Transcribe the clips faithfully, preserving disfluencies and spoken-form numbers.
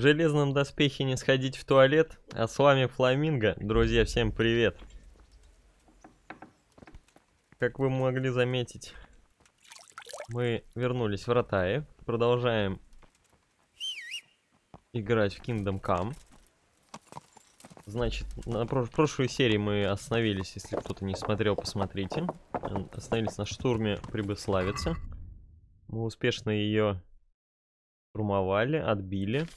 железном доспехе не сходить в туалет, а с вами Фламинго. Друзья, всем привет. Как вы могли заметить, мы вернулись в Ротаи, продолжаем играть в Kingdom Come. Значит, на прош прошлой серии мы остановились, если кто-то не смотрел, посмотрите. Остановились на штурме Прибыславицы. Мы успешно ее штурмовали, отбили.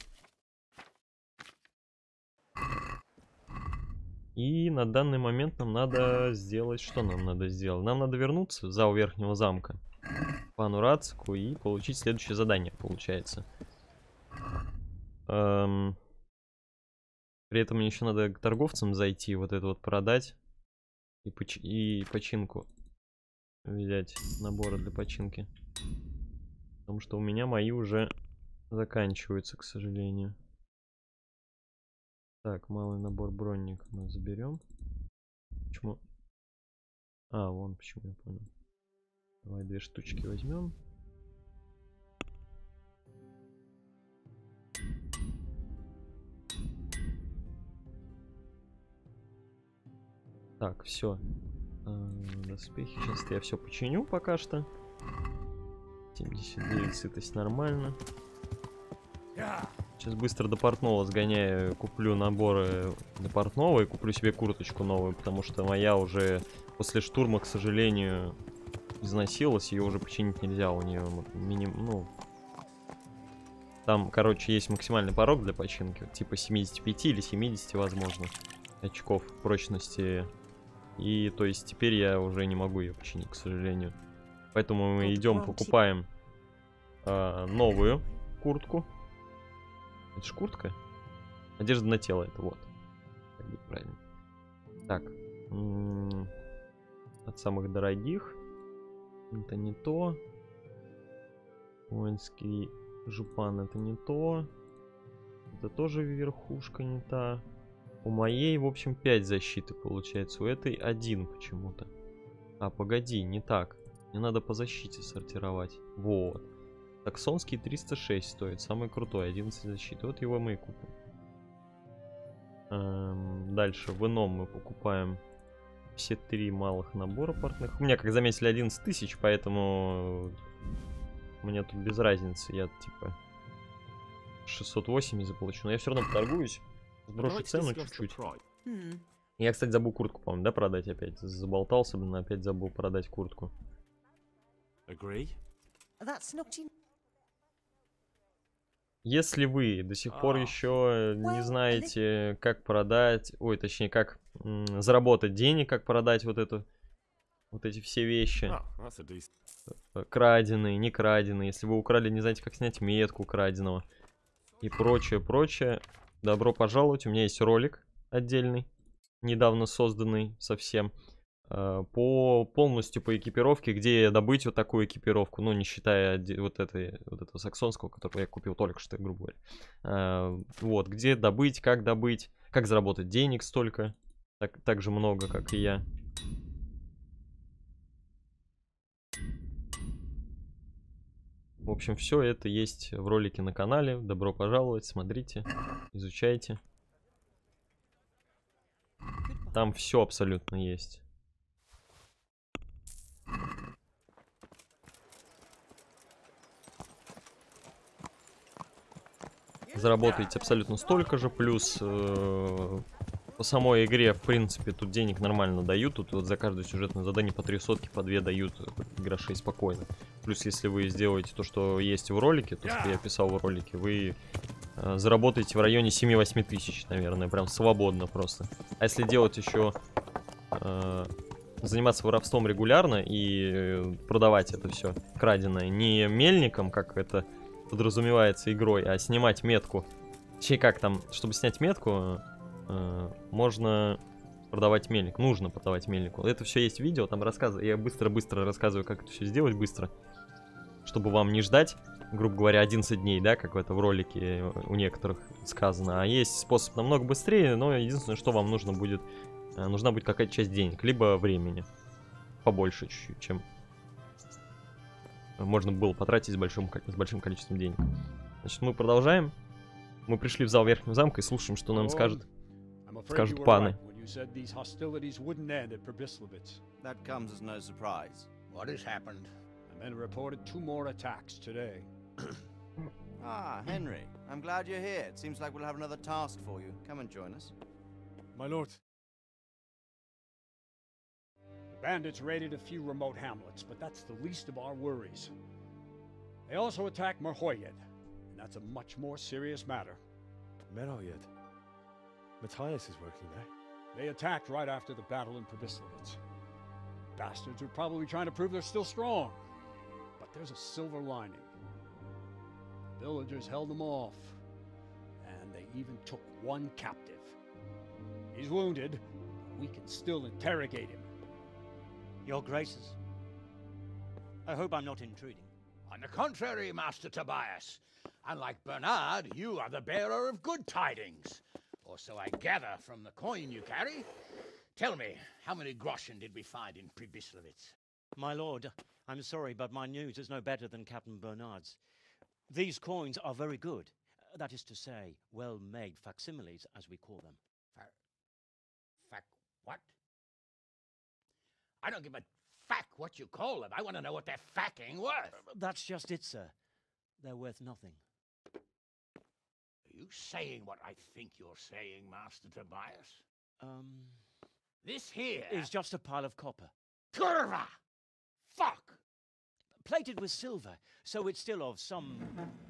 И на данный момент нам надо сделать... Что нам надо сделать? Нам надо вернуться в зал Верхнего замка, пану Рацику, и получить следующее задание, получается. Эм... При этом мне еще надо к торговцам зайти, вот это вот продать. И, поч... и починку взять, наборы для починки. Потому что у меня мои уже заканчиваются, к сожалению. Так, малый набор бронник мы заберем. Почему? А, вон почему, я понял. Давай две штучки возьмем. Так, все. А, доспехи. Сейчас я все починю пока что. семьдесят девять, сытость нормально. Сейчас быстро до портного сгоняю, куплю наборы для портного и куплю себе курточку новую, потому что моя уже после штурма, к сожалению, износилась, ее уже починить нельзя, у нее минимум, ну, там, короче, есть максимальный порог для починки, типа семьдесят пять или семьдесят, возможно, очков прочности, и то есть теперь я уже не могу ее починить, к сожалению, поэтому мы идем, покупаем э, новую куртку. Это ж куртка? Одежда на тело, это вот. Как быть правильно. Так. От самых дорогих. Это не то. Воинский жупан, это не то. Это тоже верхушка не та. У моей, в общем, пять защиты получается. У этой один почему-то. А, погоди, не так. Мне надо по защите сортировать. Вот. Саксонский триста шесть стоит, самый крутой, одиннадцать защиты. Вот его мы и купим. Эм, дальше в ином мы покупаем все три малых набора портных. У меня, как заметили, одиннадцать тысяч, поэтому мне тут без разницы. Я типа шестьсот восемьдесят получу. Но я все равно поторгуюсь. Сброшу цену чуть-чуть. Я, кстати, забыл куртку, по-моему, да, продать опять. Заболтался, блин, опять забыл продать куртку. Если вы до сих пор еще не знаете, как продать, ой, точнее, как заработать денег, как продать вот эту, вот эти все вещи, краденые, не краденые, если вы украли, не знаете, как снять метку краденого и прочее, прочее, добро пожаловать, у меня есть ролик отдельный, недавно созданный совсем, по полностью по экипировке, где добыть вот такую экипировку, ну не считая вот этой вот этого саксонского, который я купил только что, грубо говоря. А, вот, где добыть, как добыть, как заработать денег столько, так, так же много, как и я. В общем, все это есть в ролике на канале. Добро пожаловать, смотрите, изучайте. Там все абсолютно есть. Заработаете абсолютно столько же, плюс э, по самой игре, в принципе, тут денег нормально дают. Тут вот за каждое сюжетное задание по три сотки, по две дают грошей спокойно. Плюс, если вы сделаете то, что есть в ролике, то, что я писал в ролике, вы э, заработаете в районе семи-восьми тысяч, наверное, прям свободно просто. А если делать еще... Э, заниматься воровством регулярно и продавать это все краденое не мельником, как это подразумевается игрой, а снимать метку. Точнее, как там, чтобы снять метку, э, можно продавать мельник. Нужно продавать мельнику. Это все есть в видео, там рассказываю. Я быстро-быстро рассказываю, как это все сделать быстро. Чтобы вам не ждать, грубо говоря, одиннадцать дней, да, как это в ролике у некоторых сказано. А есть способ намного быстрее, но единственное, что вам нужно будет, нужна будет какая-то часть денег, либо времени. Побольше чуть-чуть, чем можно было потратить с большим, с большим количеством денег. Значит, мы продолжаем. Мы пришли в зал Верхнего замка и слушаем, что нам скажут, скажут паны. That comes as no surprise. What has happened? The men reported two more attacks today. Ah, Henry, I'm glad you're here. It seems like we'll have another task for you. Come and join us. My lord. The bandits raided a few remote hamlets, but that's the least of our worries. They also attacked Merhoyed, and that's a much more serious matter. Merhoyed? Matthias is working there. They attacked right after the battle in Pribyslavitz. Bastards are probably trying to prove they're still strong. But there's a silver lining. The villagers held them off, and they even took one captive. He's wounded, but we can still interrogate him. Your Graces, I hope I'm not intruding. On the contrary, Master Tobias. Unlike Bernard, you are the bearer of good tidings. Or so I gather from the coin you carry. Tell me, how many groschen did we find in Pribyslavitz? My lord, I'm sorry, but my news is no better than Captain Bernard's. These coins are very good. That is to say, well-made facsimiles, as we call them. Fac... Fac... what? I don't give a fac what you call them. I want to know what they're facking worth. That's just it, sir. They're worth nothing. Are you saying what I think you're saying, Master Tobias? Um... This here... is just a pile of copper. Kurva! Fuck! Plated with silver, so it's still of some...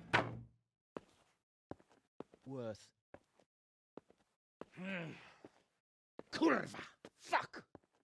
worth. Kurva! Fuck!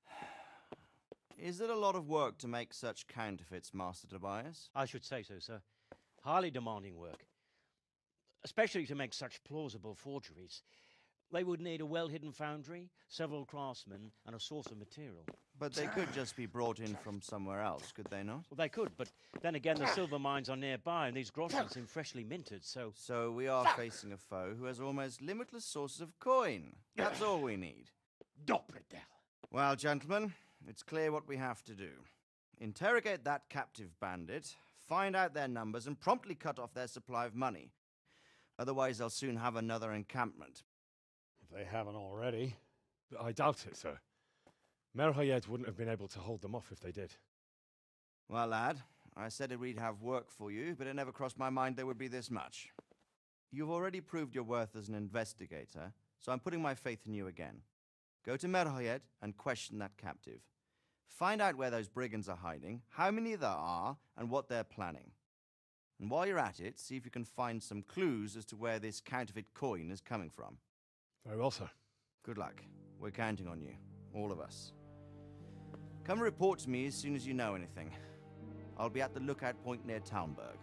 Is it a lot of work to make such counterfeits, Master Tobias? I should say so, sir. Highly demanding work. Especially to make such plausible forgeries. They would need a well-hidden foundry, several craftsmen, and a source of material. But they could just be brought in from somewhere else, could they not? Well, they could, but then again, the silver mines are nearby, and these groschen seem freshly minted, so... So we are facing a foe who has almost limitless sources of coin. That's all we need. Doppelder. Well, gentlemen, it's clear what we have to do. Interrogate that captive bandit, find out their numbers, and promptly cut off their supply of money. Otherwise, they'll soon have another encampment. If they haven't already. I doubt it, sir. Merhoyed wouldn't have been able to hold them off if they did. Well, lad, I said we'd have work for you, but it never crossed my mind there would be this much. You've already proved your worth as an investigator, so I'm putting my faith in you again. Go to Merhoyed and question that captive. Find out where those brigands are hiding, how many there are, and what they're planning. And while you're at it, see if you can find some clues as to where this counterfeit coin is coming from. Very well, sir. Good luck. We're counting on you. All of us. Come report to me as soon as you know anything. I'll be at the lookout point near Talmberg.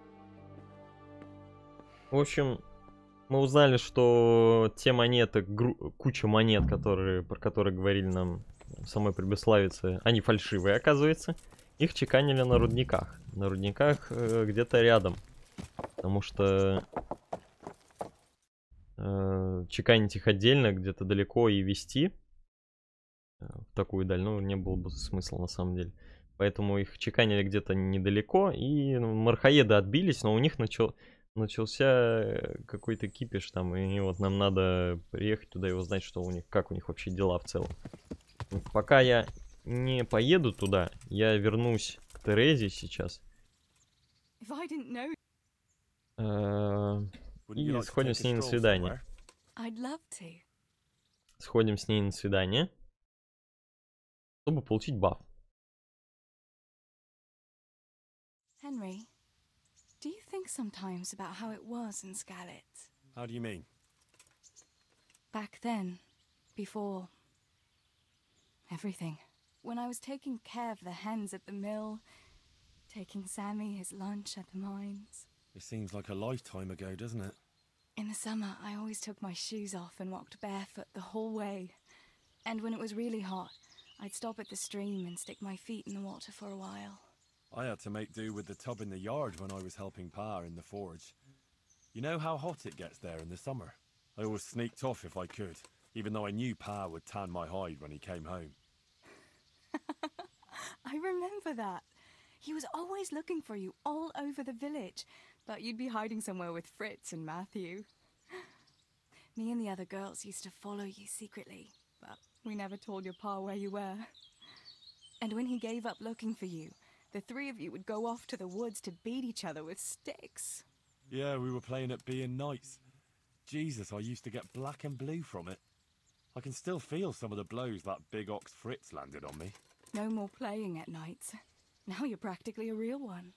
В общем, мы узнали, что те монеты, куча монет, которые, про которые говорили нам в самой Прибыславице, они фальшивые, оказывается. Их чеканили на рудниках. На рудниках э, где-то рядом. Потому что э, чеканить их отдельно, где-то далеко и везти э, в такую даль, ну, не было бы смысла на самом деле. Поэтому их чеканили где-то недалеко, и ну, мархаеды отбились, но у них начал, начался какой-то кипиш там, и вот нам надо приехать туда и узнать, что у них, как у них вообще дела в целом. Пока я не поеду туда, я вернусь к Терезе сейчас. Uh, и сходим с ней на свидание. Сходим с ней на свидание, чтобы получить баф. Henry, do you think sometimes about how it was in Skalitz? How do you mean? Back then, before everything. When I was taking care of the hens at the mill, taking Sammy his lunch at the mines. It seems like a lifetime ago, doesn't it? In the summer, I always took my shoes off and walked barefoot the whole way. And when it was really hot, I'd stop at the stream and stick my feet in the water for a while. I had to make do with the tub in the yard when I was helping Pa in the forge. You know how hot it gets there in the summer? I always sneaked off if I could, even though I knew Pa would tan my hide when he came home. I remember that. He was always looking for you all over the village, but you'd be hiding somewhere with Fritz and Matthew. Me and the other girls used to follow you secretly, but we never told your pa where you were. And when he gave up looking for you, the three of you would go off to the woods to beat each other with sticks. Yeah, we were playing at being knights. Jesus, I used to get black and blue from it. I can still feel some of the blows that big ox Fritz landed on me. No more playing at nights. Now you're practically a real one.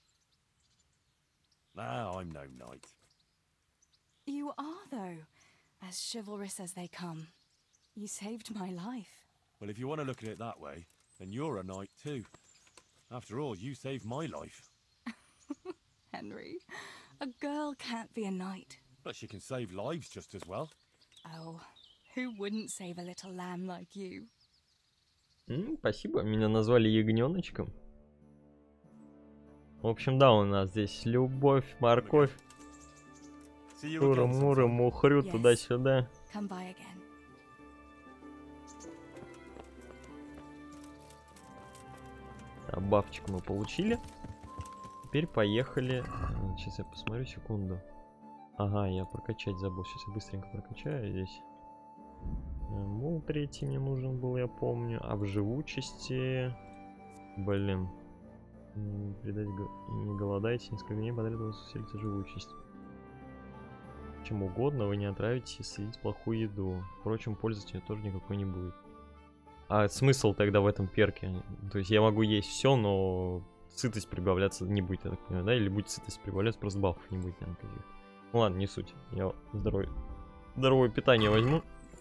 Now I'm no knight. You are, though, as chivalrous as they come. You saved my life. Well, if you want to look at it that way, then you're a knight too. After all, you saved my life. Henry, a girl can't be a knight. But she can save lives just as well. Oh, who wouldn't save a little lamb like you? М, спасибо, меня назвали ягненочком. В общем, да, у нас здесь любовь, морковь, тура-мура, мухрю, Yes. туда-сюда. Come by again. А бафчик мы получили. Теперь поехали. Сейчас я посмотрю, секунду. Ага, я прокачать забыл. Сейчас я быстренько прокачаю здесь. Мол, третий мне нужен был, я помню. А в живучести... Блин. М, Передать... го- Не голодайте, несколько дней подряд у вас усилится живучесть. Чем угодно вы не отравитесь и съедите плохую еду. Впрочем, пользы от нее тоже никакой не будет. А смысл тогда в этом перке? То есть я могу есть все, но сытость прибавляться не будет, я так понимаю, да? Или будет сытость прибавляться, просто бафов не будет, наверное, каких. Ну ладно, не суть. Я здоровье, здоровое питание возьму.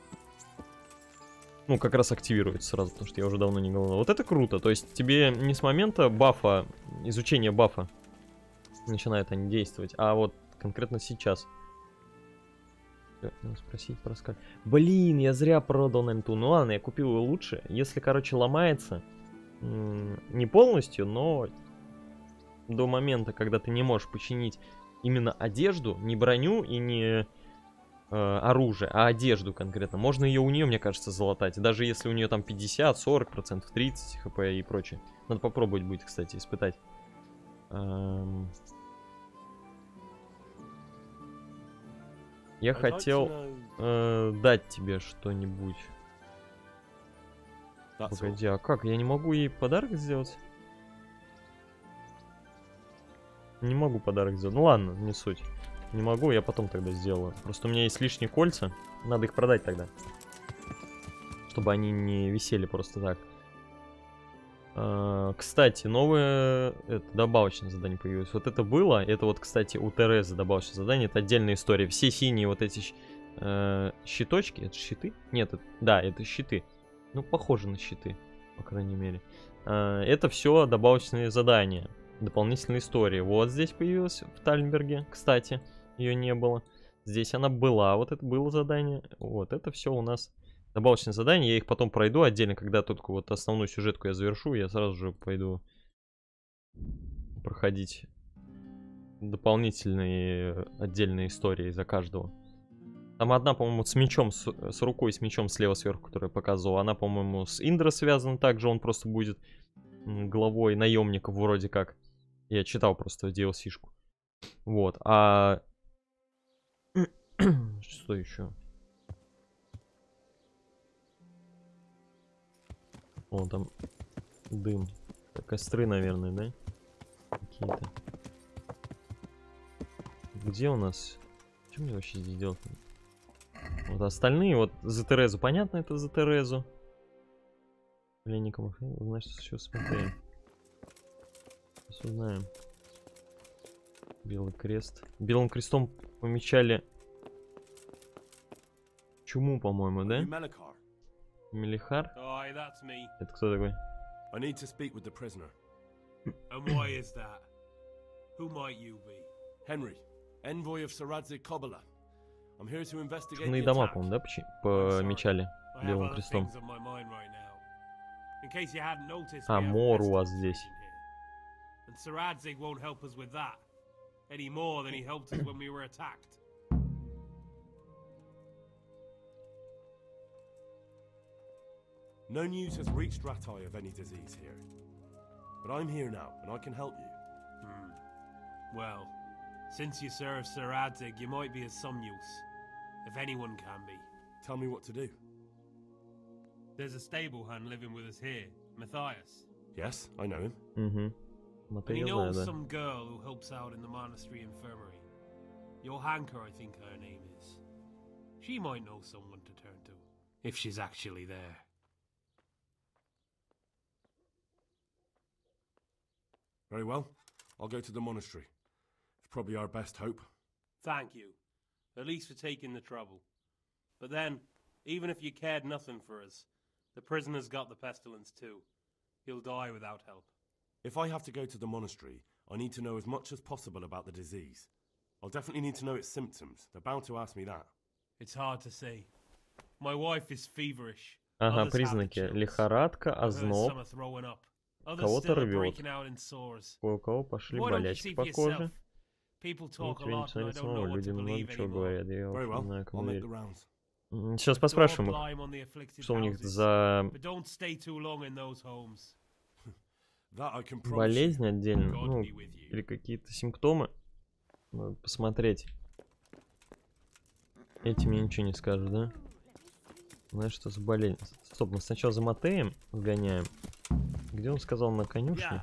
Ну, как раз активируется сразу, потому что я уже давно не голодал. Вот это круто. То есть тебе не с момента бафа, изучения бафа начинают они действовать, а вот конкретно сейчас. Э, Надо спросить про скаль. Блин, я зря продал на МТУ. Ну ладно, я купил его лучше. Если, короче, ломается, м, не полностью, но до момента, когда ты не можешь починить именно одежду, не броню и не э, оружие, а одежду конкретно. Можно ее у нее, мне кажется, залатать. Даже если у нее там пятьдесят, сорок процентов, тридцать хп и прочее. Надо попробовать будет, кстати, испытать. Эм, Я I'd like to хотел know- э, дать тебе что-нибудь. That's all. Погоди, а как? Я не могу ей подарок сделать? Не могу подарок сделать. Ну ладно, не суть. Не могу, я потом тогда сделаю. Просто у меня есть лишние кольца. Надо их продать тогда. Чтобы они не висели просто так. А, кстати, новое это, добавочное задание появилось. Вот это было. Это вот, кстати, у Терезы добавочное задание. Это отдельная история. Все синие вот эти щ- э, щиточки. Это щиты? Нет, это- да, это щиты. Ну, похоже на щиты, по крайней мере. А, это все добавочные задания. Дополнительные истории. Вот здесь появилась в Тальнберге, кстати. Ее не было. Здесь она была. Вот это было задание. Вот это все у нас добавочные задания. Я их потом пройду отдельно, когда только вот основную сюжетку я завершу. Я сразу же пойду проходить дополнительные отдельные истории за каждого. Там одна, по-моему, с мечом, с, с рукой, с мечом слева сверху, которую я показывал. Она, по-моему, с Индра связана также. Он просто будет м, главой наемников вроде как. Я читал просто ди эл си-шку. Вот. А... Что еще? О, там дым. Это костры, наверное, да? Какие-то. Где у нас? Что мне вообще здесь делать? Вот остальные, вот за Терезу, понятно, это за Терезу. Пленником, значит, еще смотрим. Сейчас узнаем. Белый крест. Белым крестом помечали чуму, по-моему, да? You Melikar? Мелихар? Aye, that's me. Это кто такой? I need to speak with the prisoner. And why is that? Who might you be? Henry, envoy of Saradze Kobala. I'm here to investigate Чумные the дома, attack. по-моему, да, почи- I'm sorry. помечали I have белым other крестом. things on my mind right now. In case you hadn't noticed, А, we have мор у Vestal вас здесь. station here. And Sir Adzig won't help us with that. Any more than he helped us when we were attacked. No news has reached Ratai of any disease here. But I'm here now, and I can help you. Hmm. Well, since you serve Sir Adzig, you might be of some use. if anyone can be. Tell me what to do. There's a stable hand living with us here, Matthias. Yes, I know him. Угу. And Это he я знаю, knows да. some girl who helps out in the monastery infirmary. Johanka, I think her name is. She might know someone to turn to, if she's actually there. Very well. I'll go to the monastery. It's probably our best hope. Thank you. At least for taking the trouble. But then, even if you cared nothing for us, the prisoner's got the pestilence too. He'll die without help. If I have to go to the monastery, I need to know as much as possible about the disease. I'll definitely need to know its symptoms. They're bound to ask me that. It's hard to say. My wife is feverish. Ага, Others have the признаки. chills. Лихорадка, I've heard some озноб. are throwing up. Others Кого-то still are рвет. breaking out in sores. У кого пошли Why don't you болячки see по for коже. yourself? People Ну, talk a тебе не lot, and I смотреть don't самого. know what Люди to много believe чего anymore. говорят. Я Very уж well. не знаю, I'll кому make верить. the rounds. М, Сейчас Throw поспрашиваем их, lime on the afflicted что у них houses, за but don't stay too long in those homes. That I can promise you. болезнь отдельно, God ну, be with you. или какие-то симптомы. Надо посмотреть. Эти мне ничего не скажут, да? Знаешь, что за болезнь? Стоп, мы сначала за Матеем сгоняем. Где он сказал, на конюшне?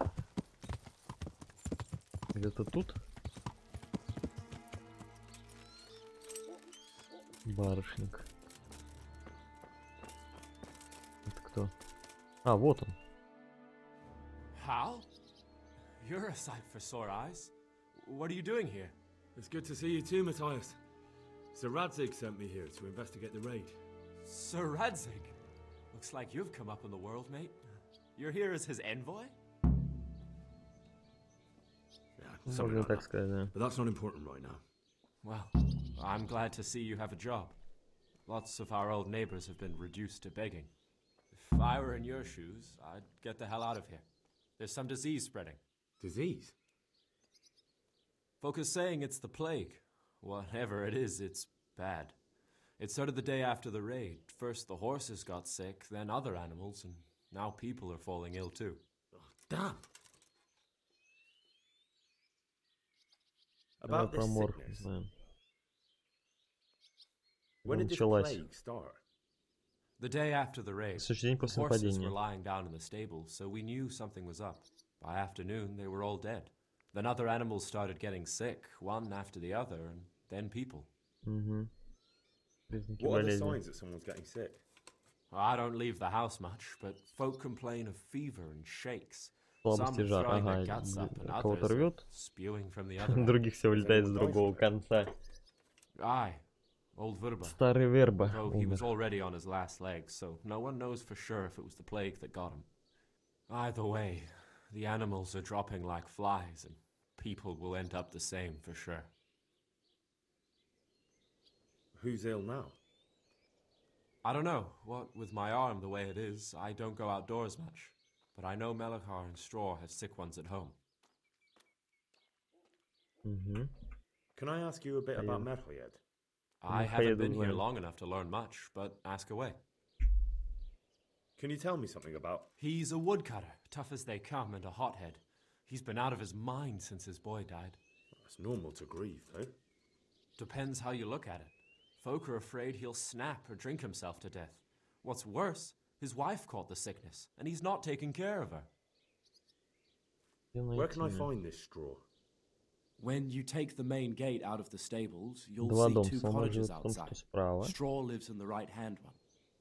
Где-то тут? Барышник. Это кто? А, вот он. Hal? You're a sight for sore eyes. What are you doing here? It's good to see you too, Matthias. Sir Radzig sent me here to investigate the raid. Sir Radzig? Looks like you've come up in the world, mate. You're here as his envoy? Yeah, Можно something like так that. сказать, да. But that's not important right now. Well, I'm glad to see you have a job. Lots of our old neighbors have been reduced to begging. If I were in your shoes, I'd get the hell out of here. There's some disease spreading. Disease? Folk are saying it's the plague. Whatever it is, it's bad. It started the day after the raid. First the horses got sick, then other animals, and now people are falling ill too. Oh, damn. Давай About про this мор sickness. знаем. When did this Началась. plague start? The day after the raid, Следующий день the после horses нападения. were lying down in the stable, so we knew something was up. By afternoon, they were all dead. Then other animals started getting sick, one after the other, and then people. Угу. Признаки What are the болезни. signs that someone's getting sick? I don't leave the house much, but folk complain of fever and shakes. Слабость и Some жар. throwing Ага, their guts up, and кого-то others are рвет, spewing from the other end. других все улетает с другого конца. Aye, old Verba. Старый Верба Though he was умер. already on his last legs, so no one knows for sure if it was the plague that got him. Either way, the animals are dropping like flies, and people will end up the same for sure. Who's ill now? I don't know. What with my arm the way it is, I don't go outdoors much. But I know Melachar and Straw have sick ones at home. Угу. Can I ask you a bit Are about you- Merhoyed? I Михаил haven't been here знает. long enough to learn much, but ask away. Can you tell me something about... He's a woodcutter, tough as they come, and a hothead. He's been out of his mind since his boy died. It's normal to grieve, though. Depends how you look at it. Folk are afraid he'll snap or drink himself to death. What's worse, his wife caught the sickness, and he's not taking care of her. Where can I find this straw? When you take the main gate out of the stables, you'll Два see дома. two Самый cottages живет в том, что outside. справа. Straw lives in the right-hand one.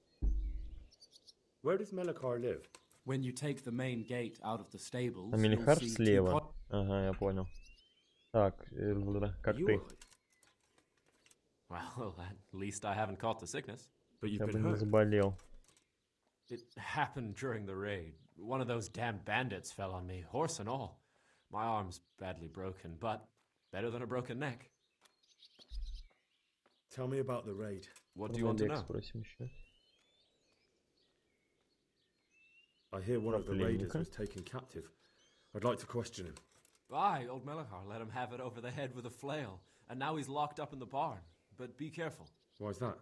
Where does Melachar live? When you take the main gate out of the stables, А you'll Мелихар see two слева. cottages. Ага, я понял. Так, э, как You ты? are- Well, at least I haven't caught the sickness. But you've Я бы been не hurt. заболел. It happened during the raid. One of those damn bandits fell on me, horse and all. My arm's badly broken, but better than a broken neck. Tell me about the raid. What do you want to Набег know? спросим еще. I hear one of the Пленника. raiders was taken captive. I'd like to question him. Aye, old Melachar let him have it over the head with a flail, and now he's locked up in the barn. But be careful. Why's that?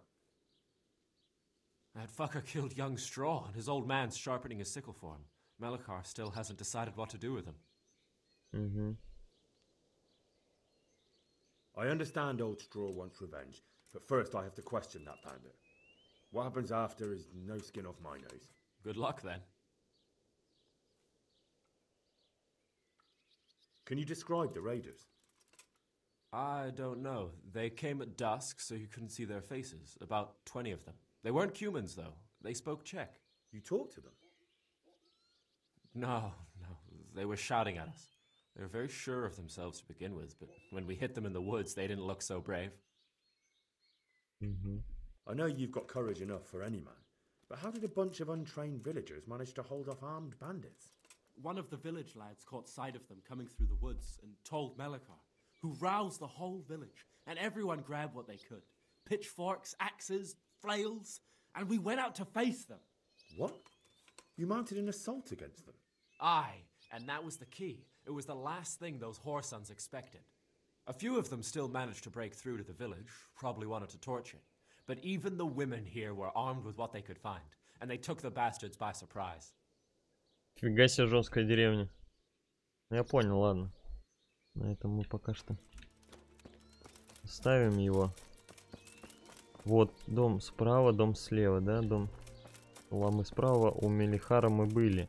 That fucker killed young Straw, and his old man's sharpening his sickle for him. Melachar still hasn't decided what to do with him. Угу. I understand old Straw wants revenge, But first I have to question that bandit. What happens after is no skin off my nose. Good luck, then. Can you describe the raiders? I don't know. They came at dusk, so you couldn't see their faces. About twenty of them. They weren't humans, though. They spoke Czech. You talked to them? No, no. They were shouting at us. They were very sure of themselves to begin with, but when we hit them in the woods, they didn't look so brave. Угу. I know you've got courage enough for any man, but how did a bunch of untrained villagers manage to hold off armed bandits? One of the village lads caught sight of them coming through the woods and told Melikar, who roused the whole village, and everyone grabbed what they could. Pitchforks, axes, flails, and we went out to face them. What? You mounted an assault against them? Aye, and that was the key. It was the last thing those whoresons expected. A few of them still managed to break through to the village, probably wanted to torch it. But even the women here were armed with what they could find, and they took the bastards by surprise. Фига себе жесткая деревня. Я понял, ладно. На этом мы пока что ставим его. Вот, дом справа, дом слева, да? Дом Ламы справа, у Мелихара мы были.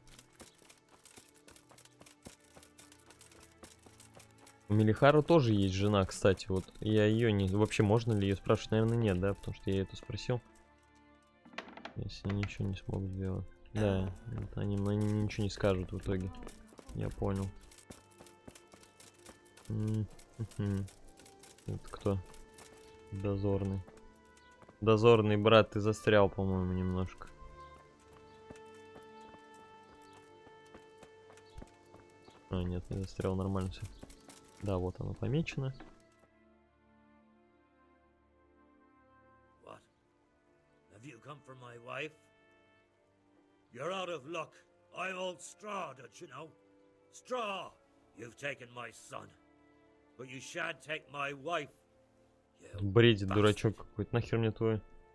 У Мелихара тоже есть жена, кстати, вот. Я ее не... Вообще, можно ли ее спрашивать? Наверное, нет, да? Потому что я это спросил. Если ничего не смог сделать. Да, это они, они ничего не скажут в итоге. Я понял. Mm-hmm. Это кто? Дозорный. Дозорный брат, ты застрял, по-моему, немножко. А, нет, не застрял, нормально все. Да, вот оно помечено. What? Have you come for my wife? You're out of luck. I hold Straw, don't you know? Straw! You've taken my son. But you shan't take my wife. Бредит, дурачок какой-то. Нахер мне твой?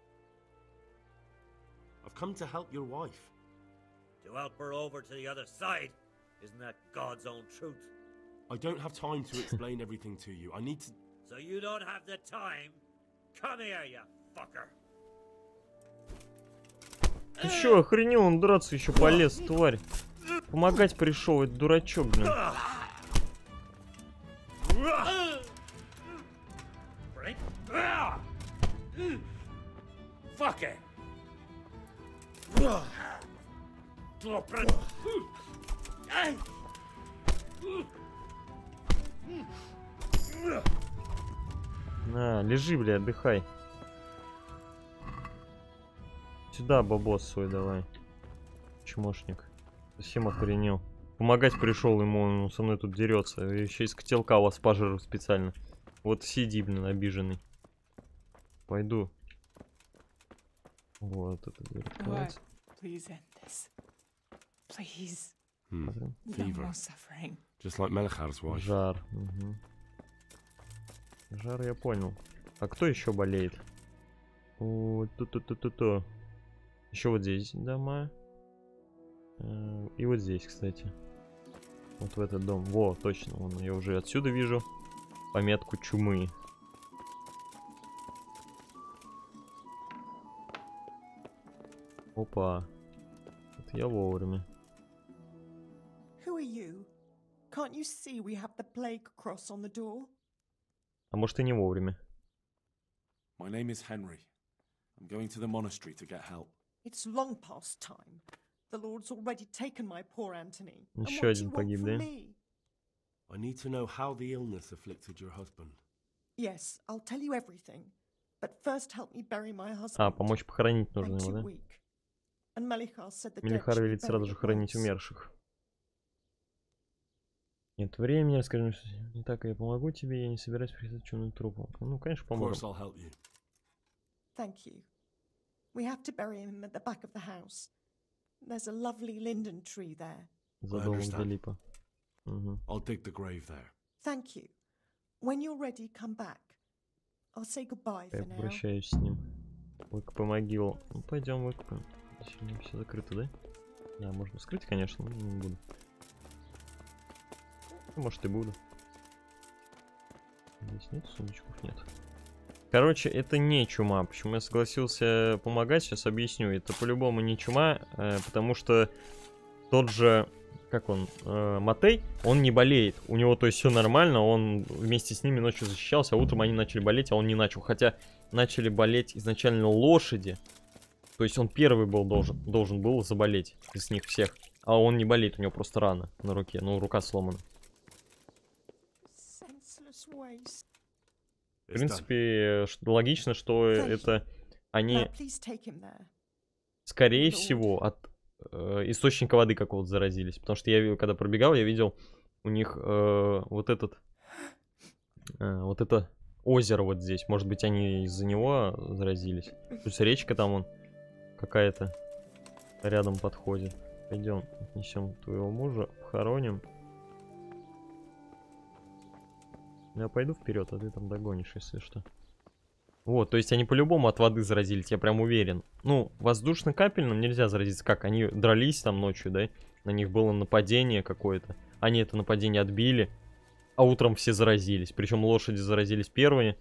I've come to help your wife. To help her over to the other side? Isn't that God's own truth? I don't have time to explain everything to you. I need to... So you don't have the time? Come here, you fucker. Ты чё, охренел? Он драться еще полез, тварь. Помогать пришел, это дурачок, блин. Fuck it. На, лежи, бля, отдыхай. Сюда бабос свой давай. Чмошник. Совсем охренел. Помогать пришел ему, он со мной тут дерется. Еще из котелка вас пожру специально. Вот сиди, блин, обиженный. Пойду. Вот это дверь открывается. Hmm. Fever. Just like Melikhar's wife. Жар. Угу. Жар я понял. А кто еще болеет? О, ту-ту-ту-ту-ту. Еще вот здесь дома. И вот здесь, кстати. Вот в этот дом. Во, точно. Вон, я уже отсюда вижу пометку чумы. Опа. Это я вовремя. Who are you? Can't you see we have the plague cross on the door? А может и не вовремя. My name is Henry. I'm going to the monastery to get help. It's long past time. The Lord's already taken my poor Anthony. Еще один погиб, да? I need to know how the illness afflicted your husband. Yes, I'll tell you everything. But first help me bury my husband. А, помочь похоронить нужно его, да? Мелихар велит сразу же хоронить умерших. Нет времени, расскажи, что не так, я помогу тебе, я не собираюсь присылать чумным трупом. Ну, конечно, помогу. Thank you. We have to bury him at the back of the house. There's a lovely linden tree there. За домом где липа. Угу. I'll dig the grave there. Thank you. When you're ready, come back. I'll say goodbye for Я now. попрощаюсь с ним. Выкопай могилу. Ну, пойдем выкопаем. Сегодня все закрыто, да? Да, можно скрыть, конечно, но не буду. Может и буду. Здесь нет сундучков? Нет. Короче, это не чума. Почему я согласился помогать, сейчас объясню. Это по-любому не чума, э, потому что тот же, как он, э, Матей, он не болеет. У него, то есть, все нормально, он вместе с ними ночью защищался, а утром они начали болеть, а он не начал. Хотя начали болеть изначально лошади. То есть он первый был должен, должен был заболеть из них всех. А он не болеет, у него просто рана на руке, ну, рука сломана. В принципе, логично, что это они, скорее всего, от э, источника воды какого-то заразились. Потому что я, когда пробегал, я видел у них э, вот этот, э, вот это озеро вот здесь. Может быть, они из-за него заразились. То есть речка там вон какая-то рядом подходит. Пойдем, отнесем твоего мужа, похороним. Я пойду вперед, а ты там догонишь, если что. Вот, то есть они по-любому от воды заразились, я прям уверен. Ну, воздушно-капельным нельзя заразиться. Как, они дрались там ночью, да? На них было нападение какое-то. Они это нападение отбили, а утром все заразились. Причем лошади заразились первые.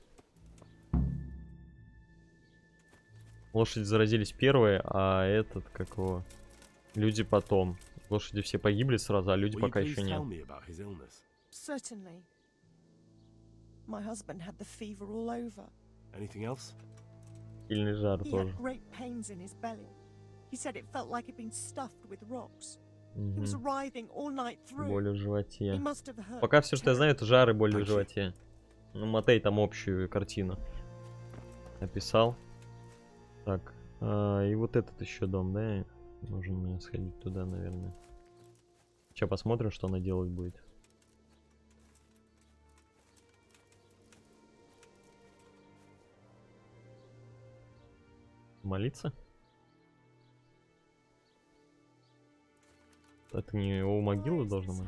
Лошади заразились первые, а этот, как его... Люди потом. Лошади все погибли сразу, а люди пока еще нет. Certainly. My husband had the fever all over. Anything else? Сильный жар He тоже. had great pains in his belly. He said it felt like it'd been stuffed with rocks. He Мгм. was writhing all night through. Боль в животе. He must have hurt Пока все, что я знаю, это жар и боль в Thank you. животе. Ну, Матей там общую картину описал. Так, а, и вот этот еще дом, да? Нужно мне сходить туда, наверное. Сейчас посмотрим, что она делать будет. Молиться? Это не у могилы должна быть?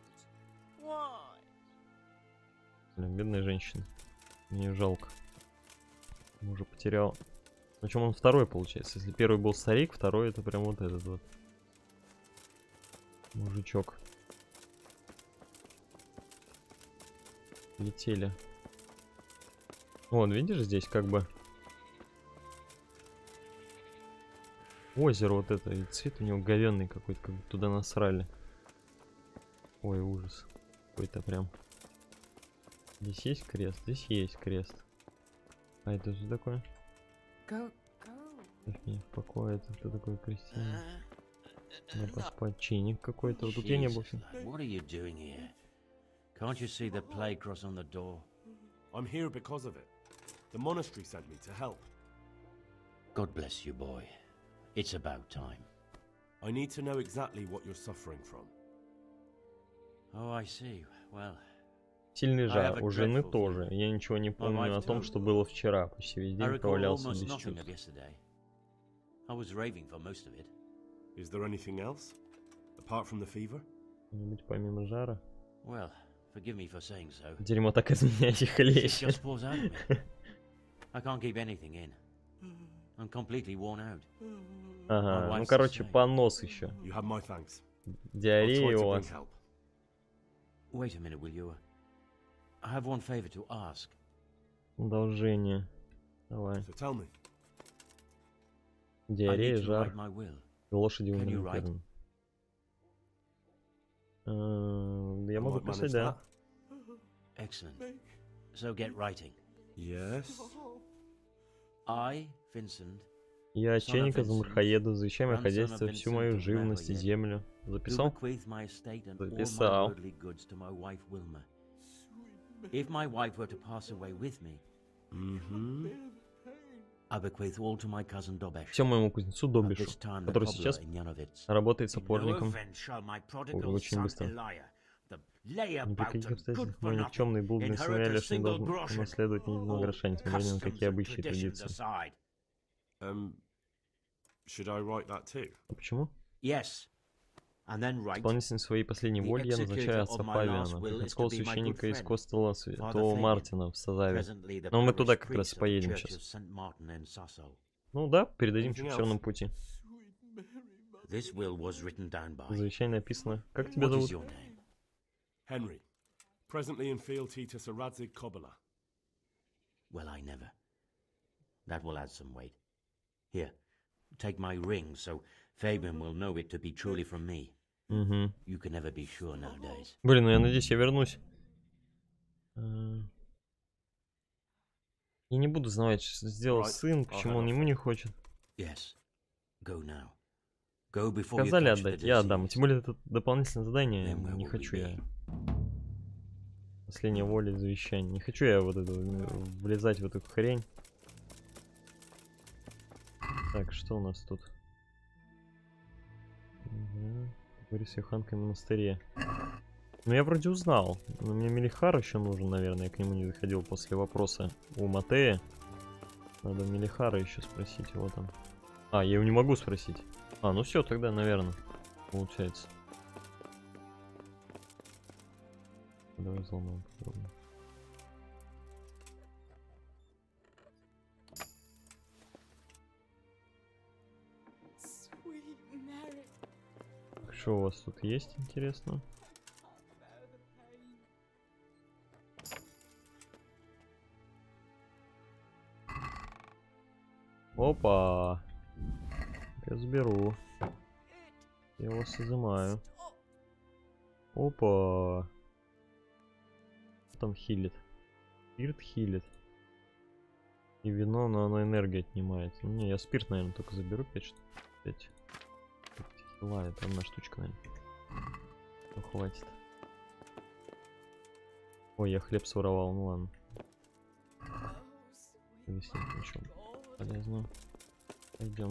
Блин, бедная женщина. Мне жалко. Уже потерял. Причем он второй получается. Если первый был старик, второй это прям вот этот вот. Мужичок. Летели. Вот, видишь, здесь как бы озеро вот это. И цвет у него говенный какой-то, как будто туда насрали. Ой, ужас. Какой-то прям. Здесь есть крест? Здесь есть крест. А это что такое? Go, go. Оставь меня в покое, это кто такой крестьянин? Надо поспать. Чайник какой-то. Вот тут я не был. What are you doing here? Can't you see the plague cross on the door? I'm here because of it. The monastery sent me to help. God bless you, boy. It's about time. I need to know exactly what you're suffering from. Oh, I see. Well, Сильный жар. У жены тоже. Я ничего не помню о том, что было вчера. Почти весь I день recall провалялся almost без nothing чувств. of yesterday. I was raving for most of it. Is there anything else? Apart from the fever? Что-нибудь помимо жара? Well, forgive me for saying so. Дерьмо так из меня и It хлещет. just pours out of me. I can't keep anything in. I'm completely worn out. Ага, ну короче, понос еще. You have my thanks. Диарея у вас. Wait a minute, will you? I have one favor to ask. Одолжение. Давай. So tell me. Диарея, I need to жар. write my will. Лошади Can you умерли write? первыми. Э, Я могу might manage писать, да. Excellent. So get writing. Yes. I, Vincent, Я от son of чайника Vincent, замарходеду, защищай мое grandson of хозяйство, всю Vincent мою of живность и Mavoyet, землю. do Записал? bequeath my estate and all my Записал. worldly goods to my wife Wilma. If my wife were to pass away with me, Mm-hmm. I bequeath all to my cousin Dobesh. Все моему кузнецу At Добишу, this time, the который cobbler сейчас in Yanovitz. работает No сапожником. revenge shall my Ой, prodigal очень son быстро. Eliah, the Ни layabout при каких and good обстоятельствах for мой nothing, никчемный блудный сын inherit a лишь не single должен groschen. унаследовать ни единого All гроша, несмотря ни на какие customs and обычаи и traditions традиции. aside. Um, should I write that too? А почему? Yes. And then write. Исполнительницей своей последней The воли я назначаю executor отца of my Павиана, last will is to приходского be my good священника из friend, Костела Father Святого Fabian, Мартина в Сазаве. presently the Но мы parish туда как раз priest of the поедем Church сейчас. of Saint Martin in Sasso. Ну да, передадим Anything чуть в else? черном пути. This will was written down by. Завещание написано. Как тебя What is зовут? your name? Henry. Presently in fealty to Sir Radzig Kobyla. Well, I never. That will add some weight. Here, take my ring so Fabian will know it to be truly from me. Угу. You can never be sure nowadays. Блин, ну я надеюсь, я вернусь. Я не буду знать, что сделал сын, почему он ему не хочет. Yes. Go now. Go before you Сказали touch the отдать, я отдам. disease. Тем более это дополнительное задание, Then where не will хочу we я. be? Последняя воля и завещание. Не хочу я вот это влезать в эту хрень. Так, что у нас тут? Говори с Йоханкой в монастыре. Ну я вроде узнал. Но мне Мелихар еще нужен, наверное. Я к нему не заходил после вопроса у Матея. Надо Мелихара еще спросить. Вот он. А, я его не могу спросить. А, ну все, тогда, наверное, получается. Давай взломаем. Попробуем. Что у вас тут есть, интересно? Опа! Я заберу. Я вас изымаю. Опа! Что там хилит? Спирт хилит. И вино, но оно энергию отнимает. Ну, не, я спирт, наверное, только заберу пять штук. пять. Хила, это одна штучка, наверное. Ну, хватит. Ой, я хлеб своровал, ну ладно. Висит ничего полезного. Пойдем.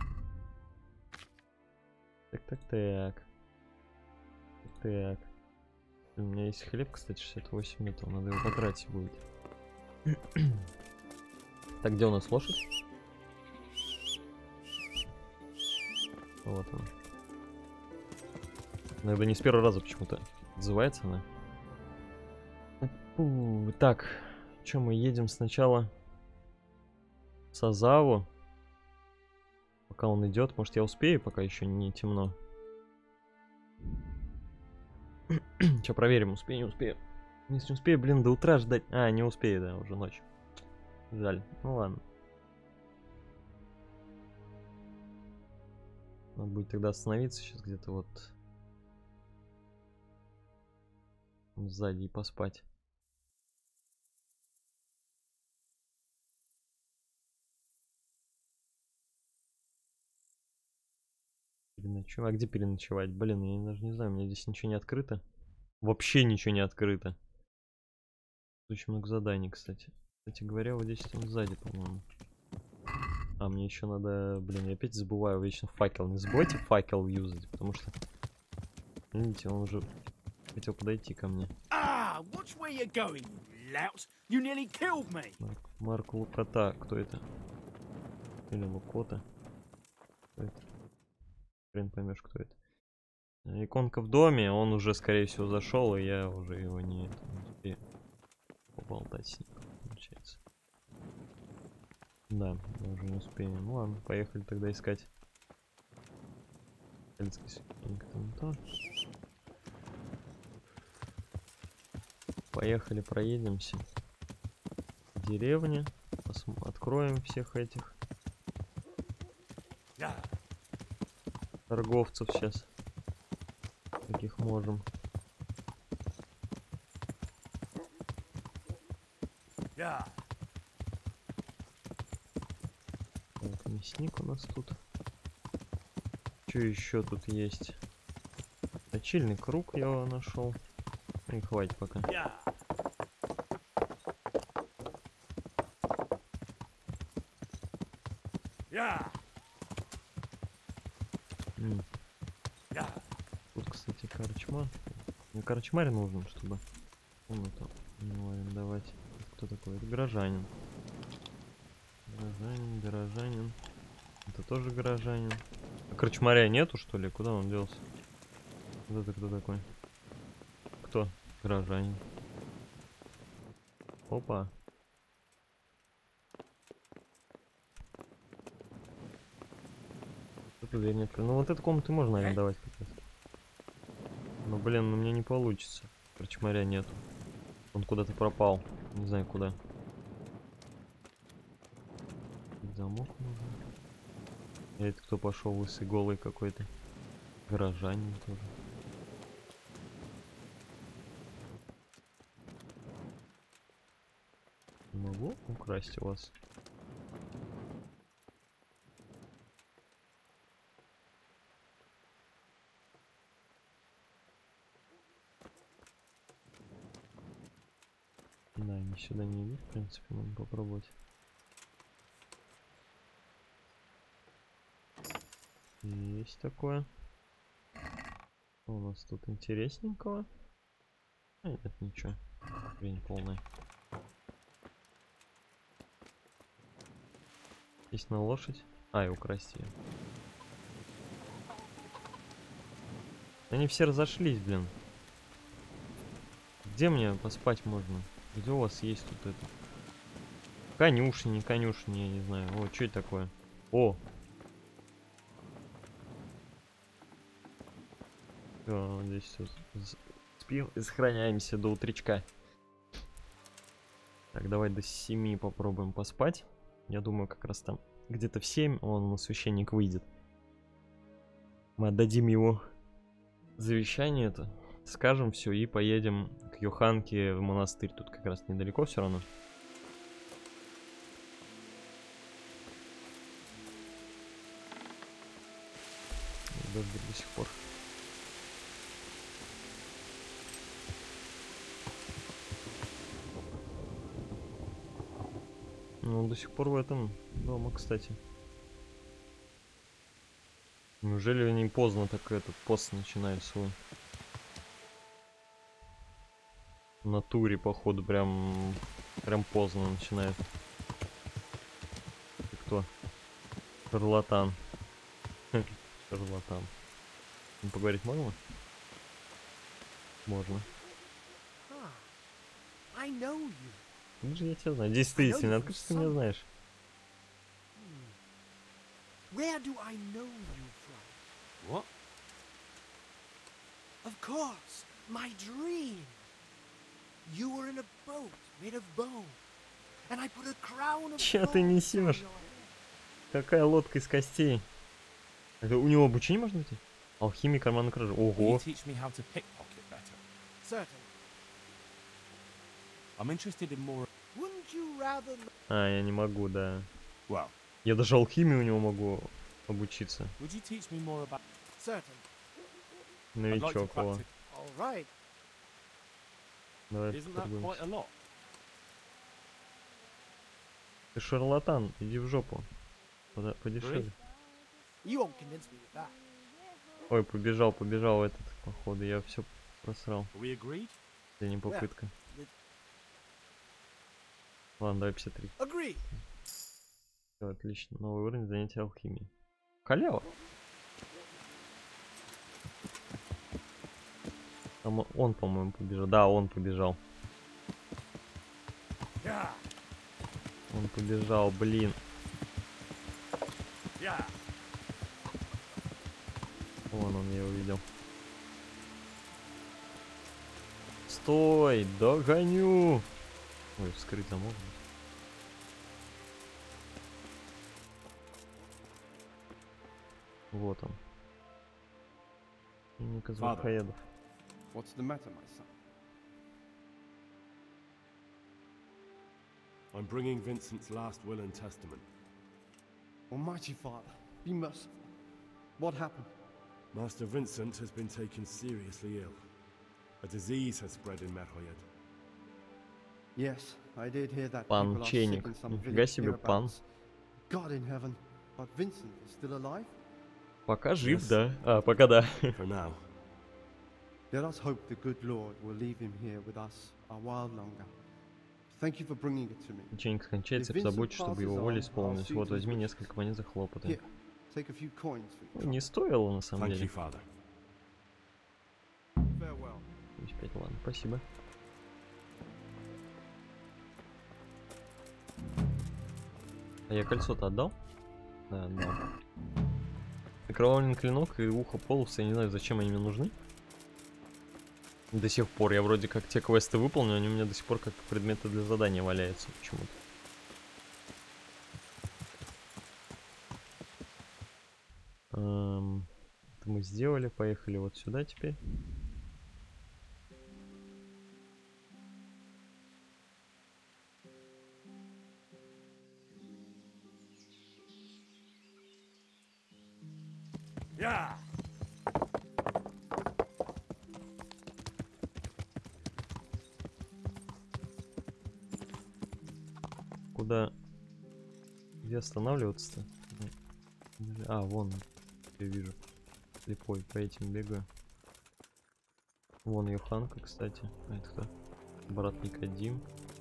Так, так, так. Так. У меня есть хлеб, кстати, шестьдесят восемь метров. Надо его потратить будет. Так, где у нас лошадь? Вот она. Иногда не с первого раза почему-то отзывается она. Так, что мы едем сначала в Сазаву. Пока он идет, может я успею, пока еще не темно. Че, проверим, успею, не успею. Если не успею, блин, до утра ждать. А, не успею, да, уже ночь. Жаль. Ну ладно. Надо будет тогда остановиться сейчас где-то вот сзади и поспать. Переночевать. А где переночевать? Блин, я даже не знаю, у меня здесь ничего не открыто. Вообще ничего не открыто. Очень много заданий, кстати. Кстати говоря, вот здесь там сзади, по-моему. А, мне еще надо... Блин, я опять забываю вечно факел. Не забывайте факел юзать, потому что... Видите, он уже хотел подойти ко мне. Марк, Марк Лукота. Кто это? Или Лукота? Кто это? Хрен поймешь, кто это. Иконка в доме, он уже, скорее всего, зашел, и я уже его не, не успею поболтать с ним, получается. Да, я уже не успею. Ну ладно, поехали тогда искать. Поехали, проедемся. В деревне. Откроем всех этих торговцев сейчас. Каких можем. Так, мясник у нас тут. Что еще тут есть? Точильный круг я нашел. И хватит пока. М. Тут, кстати, корчма. Мне корчмарь нужен, чтобы комнату ему арендовать. Кто такой? Это горожанин. Горожанин, горожанин. Это тоже горожанин. А корчмаря нету, что ли? Куда он делся? Вот это кто такой? Кто? Горожанин. Опа. Тут дверь не открыта. Ну вот эту комнату можно арендовать как раз. Но, блин, ну мне не получится. Корчмаря нету. Он куда-то пропал. Не знаю куда. замок нужен. А это кто пошел лысый голый какой-то? Горожанин тоже. Могу украсть у вас? Да, они сюда не идут, в принципе, можно попробовать. Есть такое. Что у нас тут интересненького? А, нет, ничего. Хрень полная. Есть на лошадь. А, и украсть ее. Они все разошлись, блин. Где мне поспать можно? Где у вас есть тут это? Конюшни, не конюшни, я не знаю. О, что это такое? О! Все, здесь все. Спим и сохраняемся до утречка. Так, давай до семи попробуем поспать. Я думаю, как раз там где-то в семь он, священник, выйдет. Мы отдадим его завещание это. Скажем все и поедем к Йоханке в монастырь. Тут как раз недалеко все равно. Дождик до сих пор. Ну, до сих пор в этом дома, кстати. Неужели не поздно так этот пост начинает свой? В натуре, походу, прям прям поздно начинает. Ты кто? Шарлатан. Шарлатан. Ну, поговорить можно? Можно. Как же я тебя знаю? Действительно, откуда ты меня знаешь? Where do I know you from? What? Of course, my dream. You were in a boat made of bone, and I put a crown of Че ты несешь? Какая лодка из костей? Это у него обучение можно найти? Алхимия карманной кражи. Ого. А, я не могу, да. Well, я даже алхимию у него могу обучиться. Новичок, о. right. Давай поторгуемся. Ты шарлатан, иди в жопу. Пода подешевле. Ой, побежал, побежал этот, походу, я все просрал. Это не попытка. Ладно, давай пятьдесят три. Все, отлично. Новый уровень занятия алхимией. Халява. Там он, по-моему, побежал. Да, он побежал. Он побежал, блин. Вон он, я его видел. Стой, догоню. Ой, вскрыть замок. Вот он. Ника Звукоедов. What's the matter, my son? I'm bringing Vincent's last will and testament. Almighty Father, be merciful. What happened? Master Vincent has been taken seriously ill. A disease has spread in Merhoyed. Yes, I did hear that. Пан Ченик. Нифига себе, пан. God in heaven, but Vincent is still alive? Пока жив, да. А, пока да. For now. Let us hope the good Lord will leave him here with us a while longer. Thank you for bringing it to me. Ученик скончается, позаботься, чтобы его воля исполнилась. Вот, возьми несколько монет за хлопоты. Take a few coins for you. Не стоило, на самом Thank деле. you, Father. Farewell. пять, ладно, спасибо. А я кольцо-то отдал? Да, отдал. Окровавленный клинок и ухо полуса, я не знаю, зачем они мне нужны. До сих пор. Я вроде как те квесты выполнил, они у меня до сих пор как предметы для задания валяются почему-то. Эм, это мы сделали, поехали вот сюда теперь. Yeah. Куда? Где останавливаться-то? А, вон. Я вижу. Слепой, по этим бегаю. Вон Йоханка, кстати. А это кто? Брат Никодим.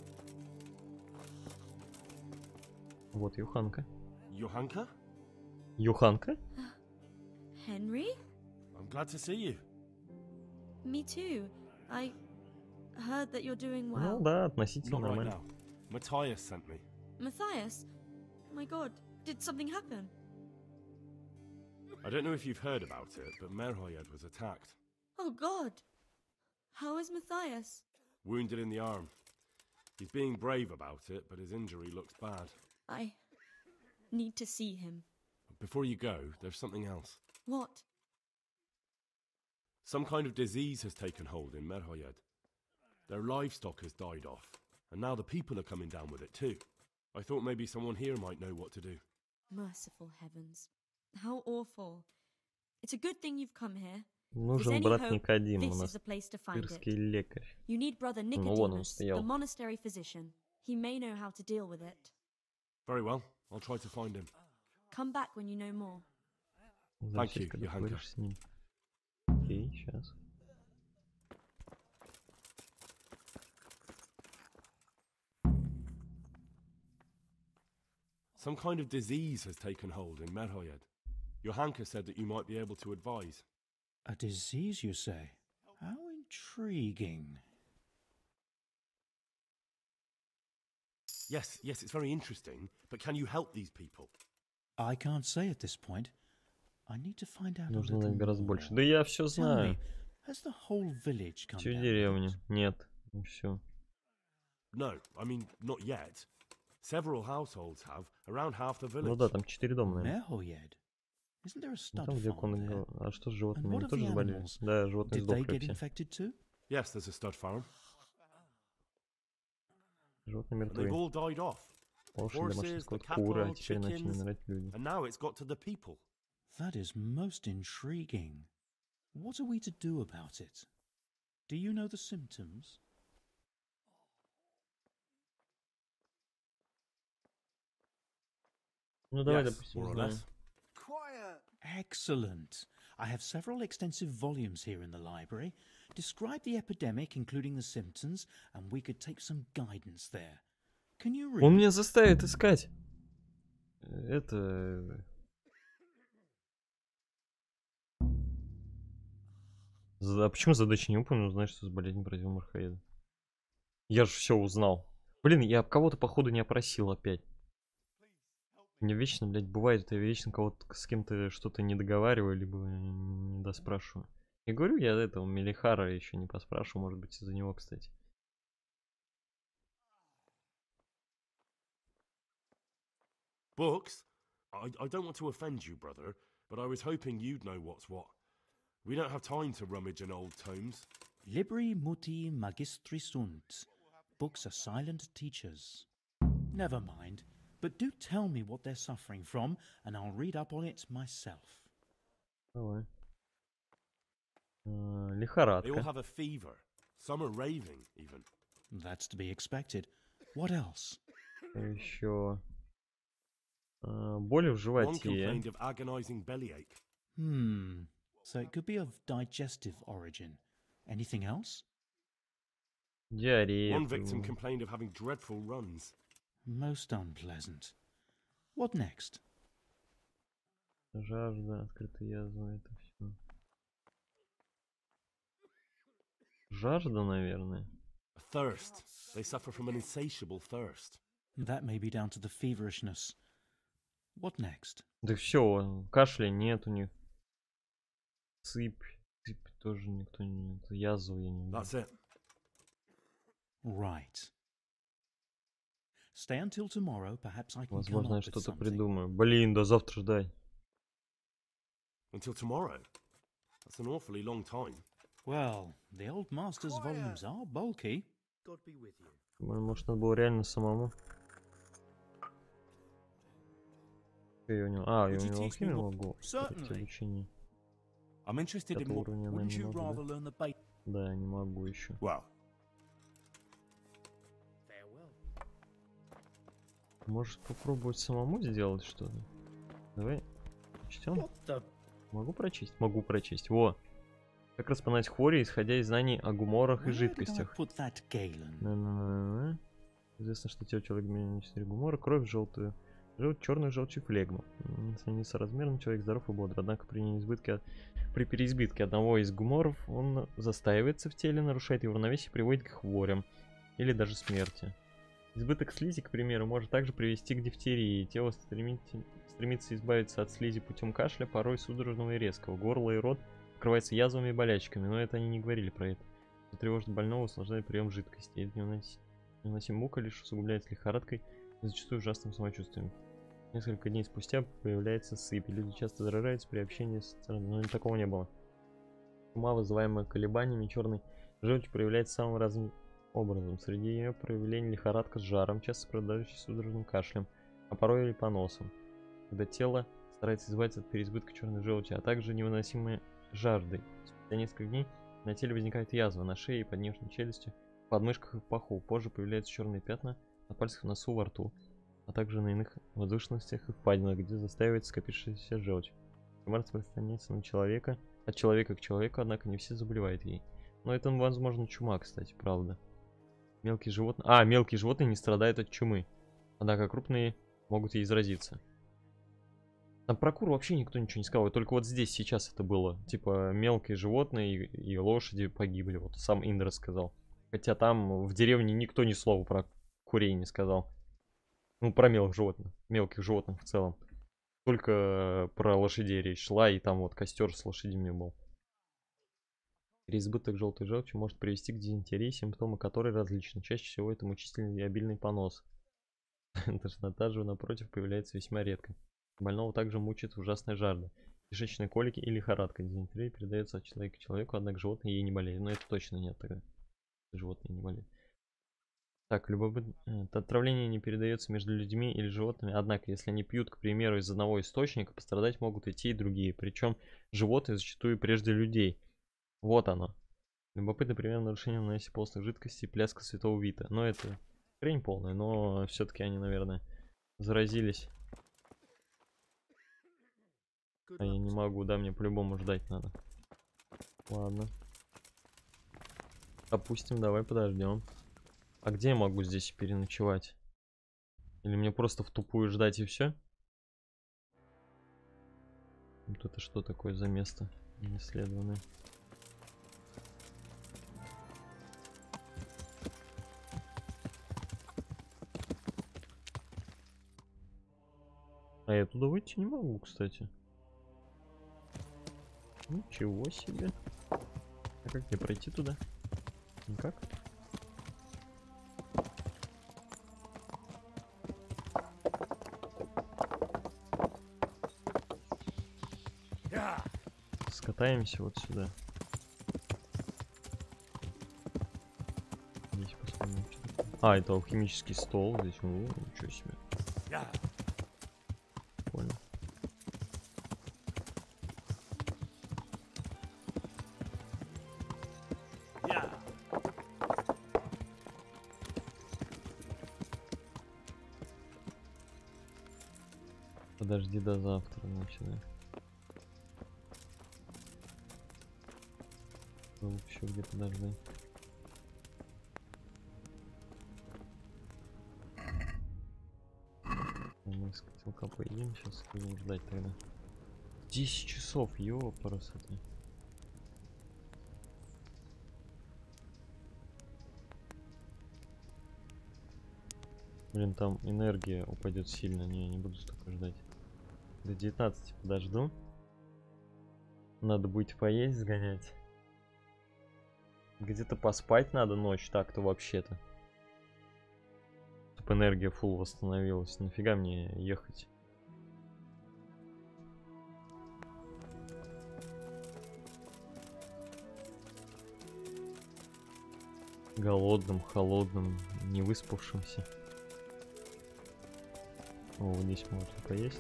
Вот Йоханка. Johanka? Йоханка? Henry? I'm glad to see you. Me too. I heard that you're doing well. Ну да, относительно Not right нормально. now. Matthias sent me. Matthias? My god, did something happen? I don't know if you've heard about it, but Merhoyed was attacked. Oh god. How is Matthias? Wounded in the arm. He's being brave about it, but his injury looks bad. I need to see him. Before you go, there's something else. What? Some kind of disease has taken hold in Merhoyed. Their livestock has died off, and now the people are coming down with it too. I thought maybe someone here might know what to do. Merciful heavens. How awful. It's a good thing you've come here. Нужен брат Никодим, у нас тырский лекарь. You need brother Ну вон он Nicodemus, the стоял. monastery physician. He may know how to deal with it. Very well, I'll try to find him. Come back when you know more. Thank you, Когда Johanka. поговоришь с ним. Окей, сейчас. Some kind of disease has taken hold in Merhoyed. Johanka said that you might be able to advise. A disease, you say? How intriguing. Yes, yes, it's very interesting, but can you help these people? I can't say at this point. I need to find out a Нужно little знать гораздо more. больше. Да я все Tell знаю. me, has the whole village come Всю down? деревню. Нет. Ну все. No, I mean, not yet. Several households have, around half the village. Ну да, там четыре дома, наверное. Merhoyed? Isn't there a Ну, stud там, где farm конный there? гов- А что с And животными? what Они of тоже the заболели? animals? Да, животные Did they сдохли get все. infected too? Yes, there's a stud farm. Животные And they've мертвы. all died off. Лошадь, домашний Horses, the скот, куры, а cattle, теперь начали chickens, умирать люди. and now it's got to the people. That is most intriguing. What are we to do about it? Do you know the symptoms? Ну давай, Yes, допустим, more or узнаем. less. Excellent. I have several extensive volumes here in the library. Describe the epidemic, including the symptoms, and we could take some guidance there. Can you read? Он меня заставит искать. Это... За- А почему задача не выполнена? Узнать, что с болезнью поразил Мархаеда. Я же все узнал. Блин, я об кого-то походу не опросил опять. Мне вечно, блядь, бывает, я вечно кого-то с кем-то что-то не договариваю, либо не доспрашиваю. Я говорю, я этого Мелихара еще не поспрашиваю, может быть, из-за него, кстати. Books? I, I don't want to offend you, brother, but I was hoping you'd know what's what. We don't have time to rummage in old tomes. Libri muti magistri sunt. Books are silent teachers. Never mind, but do tell me what they're suffering from, and I'll read up on it myself. Давай. А, They all Лихорадка. have a fever. Some are raving, even. That's to be expected. What else? Еще. А, Боли в One животе. complained of agonizing bellyache. Hmm. So it could be of digestive origin. Anything else? Диарея. One victim м, complained of having dreadful runs. Most unpleasant. What next? Жажда, открытая язва, это все. Жажда, наверное. Thirst. They suffer from an insatiable thirst. That may be down to the feverishness. What next? Да все, кашля нет у них. Сыпь. Сыпь тоже никто не... Это язву я не That's знаю. it. Right. Stay until tomorrow. Perhaps I can come Возможно, я up with что-то something. придумаю. Блин, до завтра ждай. until tomorrow. That's an awfully long time. Well, the old master's volumes are bulky. God be with you. Может, надо было реально самому. Что я у него? А, я у него алхимию могу. Обучение. I'm interested in what. Wouldn't you rather learn the bait? Да, не могу еще. Wow. Может попробовать самому сделать что-то? Давай прочтем. Могу прочесть? Могу прочесть. Во. Как распознать хвори, исходя из знаний о гуморах и жидкостях. На-на-на-на. Известно, что тело человека менее четыре гумора, кровь желтую, желтую, черную, желчью флегму. Несоразмерно, человек здоров и бодр. Однако при неизбытке, при переизбытке одного из гуморов он застаивается в теле, нарушает его равновесие и приводит к хворям или даже смерти. Избыток слизи, к примеру, может также привести к дифтерии. Тело стремится, стремится избавиться от слизи путем кашля, порой судорожного и резкого. Горло и рот покрываются язвами и болячками, но это они не говорили про это. Что тревожит больного, усложняет прием жидкости. Это невыносимая мука лишь усугубляется лихорадкой и зачастую ужасным самочувствием. Несколько дней спустя появляется сыпь. Люди часто заражаются при общении с царами, но такого не было. Ума, вызываемая колебаниями черной желчи, проявляется самым разным образом. Среди ее проявлений лихорадка с жаром, часто сопровождающаяся судорожным кашлем, а порой и поносом, когда тело старается избавиться от переизбытка черной желчи, а также невыносимой жаждой. Спустя несколько дней на теле возникает язва на шее и под нижней челюстью, в подмышках и в паху. Позже появляются черные пятна на пальцах, носу, во рту, а также на иных возвышенностях и впадинах, где застаивается скопившаяся желчь. Чума распространяется на человека, от человека к человеку, однако не все заболевают ей. Но это, возможно, чума, кстати, правда. Мелкие животные... А, мелкие животные не страдают от чумы. Однако крупные могут ей заразиться. Там про кур вообще никто ничего не сказал. Только вот здесь сейчас это было. Типа, мелкие животные и, и лошади погибли. Вот сам Индра сказал. Хотя там в деревне никто ни слова про курей не сказал. Ну, про мелких животных. Мелких животных в целом. Только про лошадей речь шла. И там вот костер с лошадьми был. Переизбыток желтой желчи может привести к дизентерии, симптомы которой различны. Чаще всего это мучительный и обильный понос. Тошнота же, напротив, появляется весьма редко. Больного также мучает ужасная жажда. Кишечные колики и лихорадка. Дизентерия передается от человека к человеку, однако животные ей не болеют. Но это точно нет тогда. Животные не болеют. Так, любопытно. Отравление не передается между людьми или животными, однако, если они пьют, к примеру, из одного источника, пострадать могут и те, и другие. Причем животные зачастую прежде людей. Вот оно. Любопытный пример нарушения в наносе постных жидкостей, пляска святого Вита. Но это хрень полная, но все-таки они, наверное, заразились. А я не могу, да, мне по-любому ждать надо. Ладно. Допустим, давай подождем. А где я могу здесь переночевать? Или мне просто в тупую ждать и все? Вот это что такое за место неисследованное? А я туда выйти не могу, кстати. Ничего себе. А как мне пройти туда? Никак? Скатаемся вот сюда. Здесь посмотрим, что такое. А, это алхимический стол. Здесь, о, ничего себе. Понял. Подожди до завтра, значит, да. Еще где подожди. Мы из котелка поедим, сейчас будем ждать тогда. десять часов, ёпарасоты. Блин, там энергия упадет сильно, не, не буду столько ждать. До девятнадцати подожду. Надо будет поесть, сгонять. Где-то поспать надо ночь, так-то вообще-то. Чтобы энергия фулл восстановилась. Нафига мне ехать? голодным, холодным, не выспавшимся. О, вот здесь можно поесть.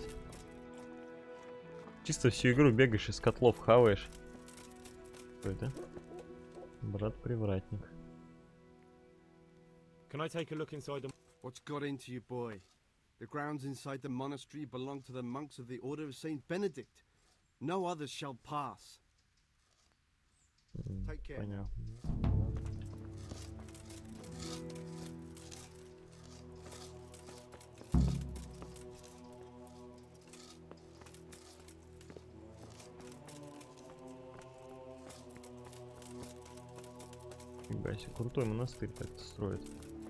Чисто всю игру бегаешь из котлов, хаваешь. Что это? Брат-привратник. Can I take a look inside the... What's got into you, boy? The grounds inside the monastery belong to the monks of the Order of Saint Benedict. No others shall pass. Take care now. Фига себе, крутой монастырь так-то строит.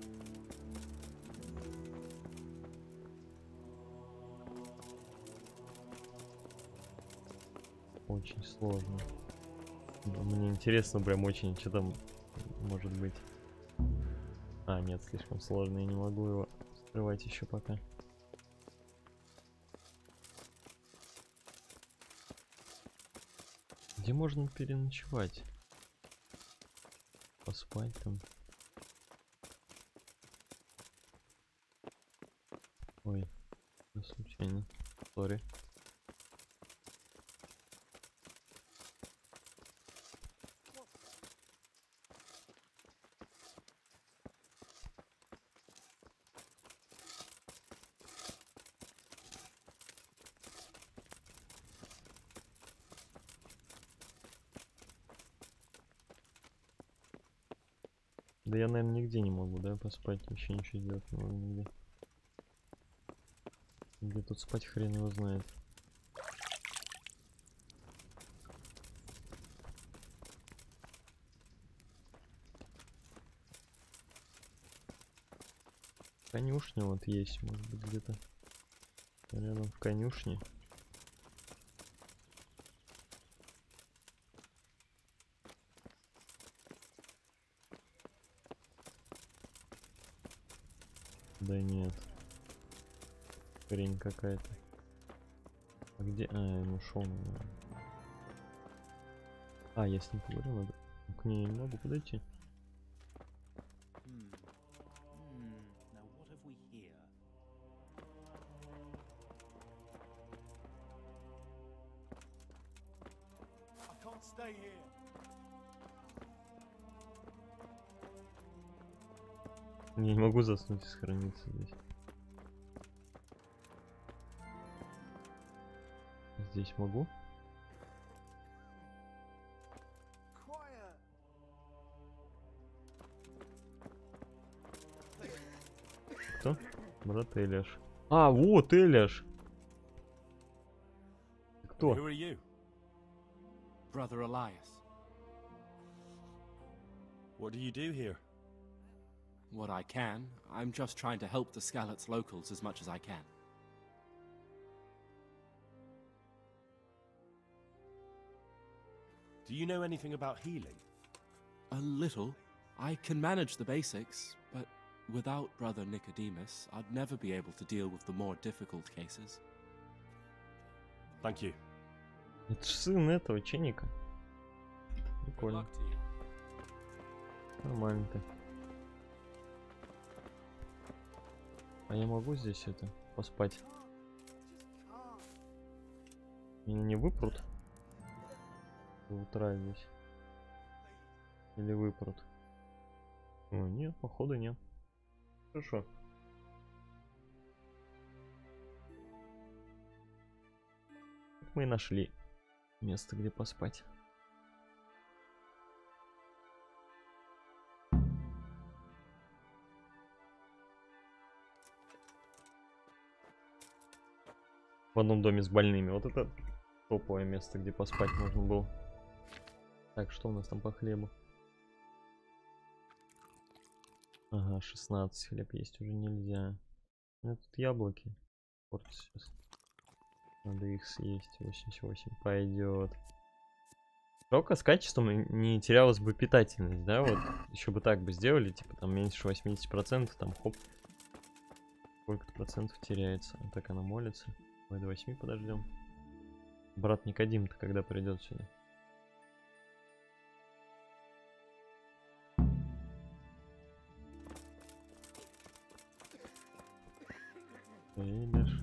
Очень сложно. Мне интересно прям очень, что там может быть. А, нет, слишком сложно, я не могу его скрывать еще пока. Где можно переночевать? Поспать там. Ой, случайно. Сори. Да я, наверное, нигде не могу, да, поспать, вообще ничего сделать не могу нигде. Где тут спать, хрен его знает. Конюшня вот есть, может быть, где-то рядом в конюшне. Да нет. Хрень какая-то. А где? А, я ушел. А, я с ним поговорил, надо. К ней не могу подойти. Я не могу заснуть и сохраниться здесь. Здесь могу? Кто? Брат Элиаш. А, вот Элиаш. Кто? Who are you? Brother Elias. What do you do here? What I can. I'm just trying to help the Skalitz locals as much as I can. Do you know anything about healing? A little. I can manage the basics, but without Brother Nicodemus, I'd never be able to deal with the more difficult cases. Thank you. Это ж сын этого Ченика. Прикольно. Нормально так. А я могу здесь это поспать? Меня не выпрут до утра здесь? Или выпрут? О, нет, походу нет. Хорошо. Вот мы и нашли место, где поспать. В одном доме с больными. Вот это топовое место, где поспать можно было. Так, что у нас там по хлебу? Ага, шестнадцать. Хлеб есть уже нельзя. У меня тут яблоки. Вот сейчас. Надо их съесть. восемьдесят восемь пойдет. Только с качеством не терялась бы питательность, да? Вот еще бы так бы сделали, типа там меньше восьмидесяти процентов, там хоп. Сколько-то процентов теряется. А так она молится. Мы до восьми подождем. Брат Никодим-то когда придет сюда? Видишь?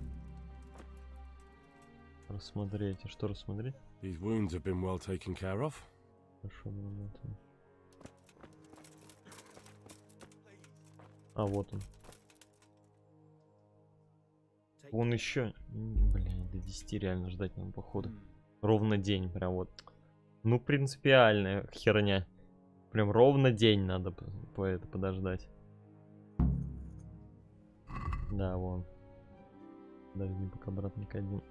Рассмотреть. А что рассмотреть? These wounds have been well taken care of. Хорошо, вот он. А, вот он. Вон еще. Блин, до десяти реально ждать нам, походу. Ровно день, прям вот. Ну, принципиальная херня. Прям ровно день надо по, по это подождать. Да, вон. Подожди, пока братник один.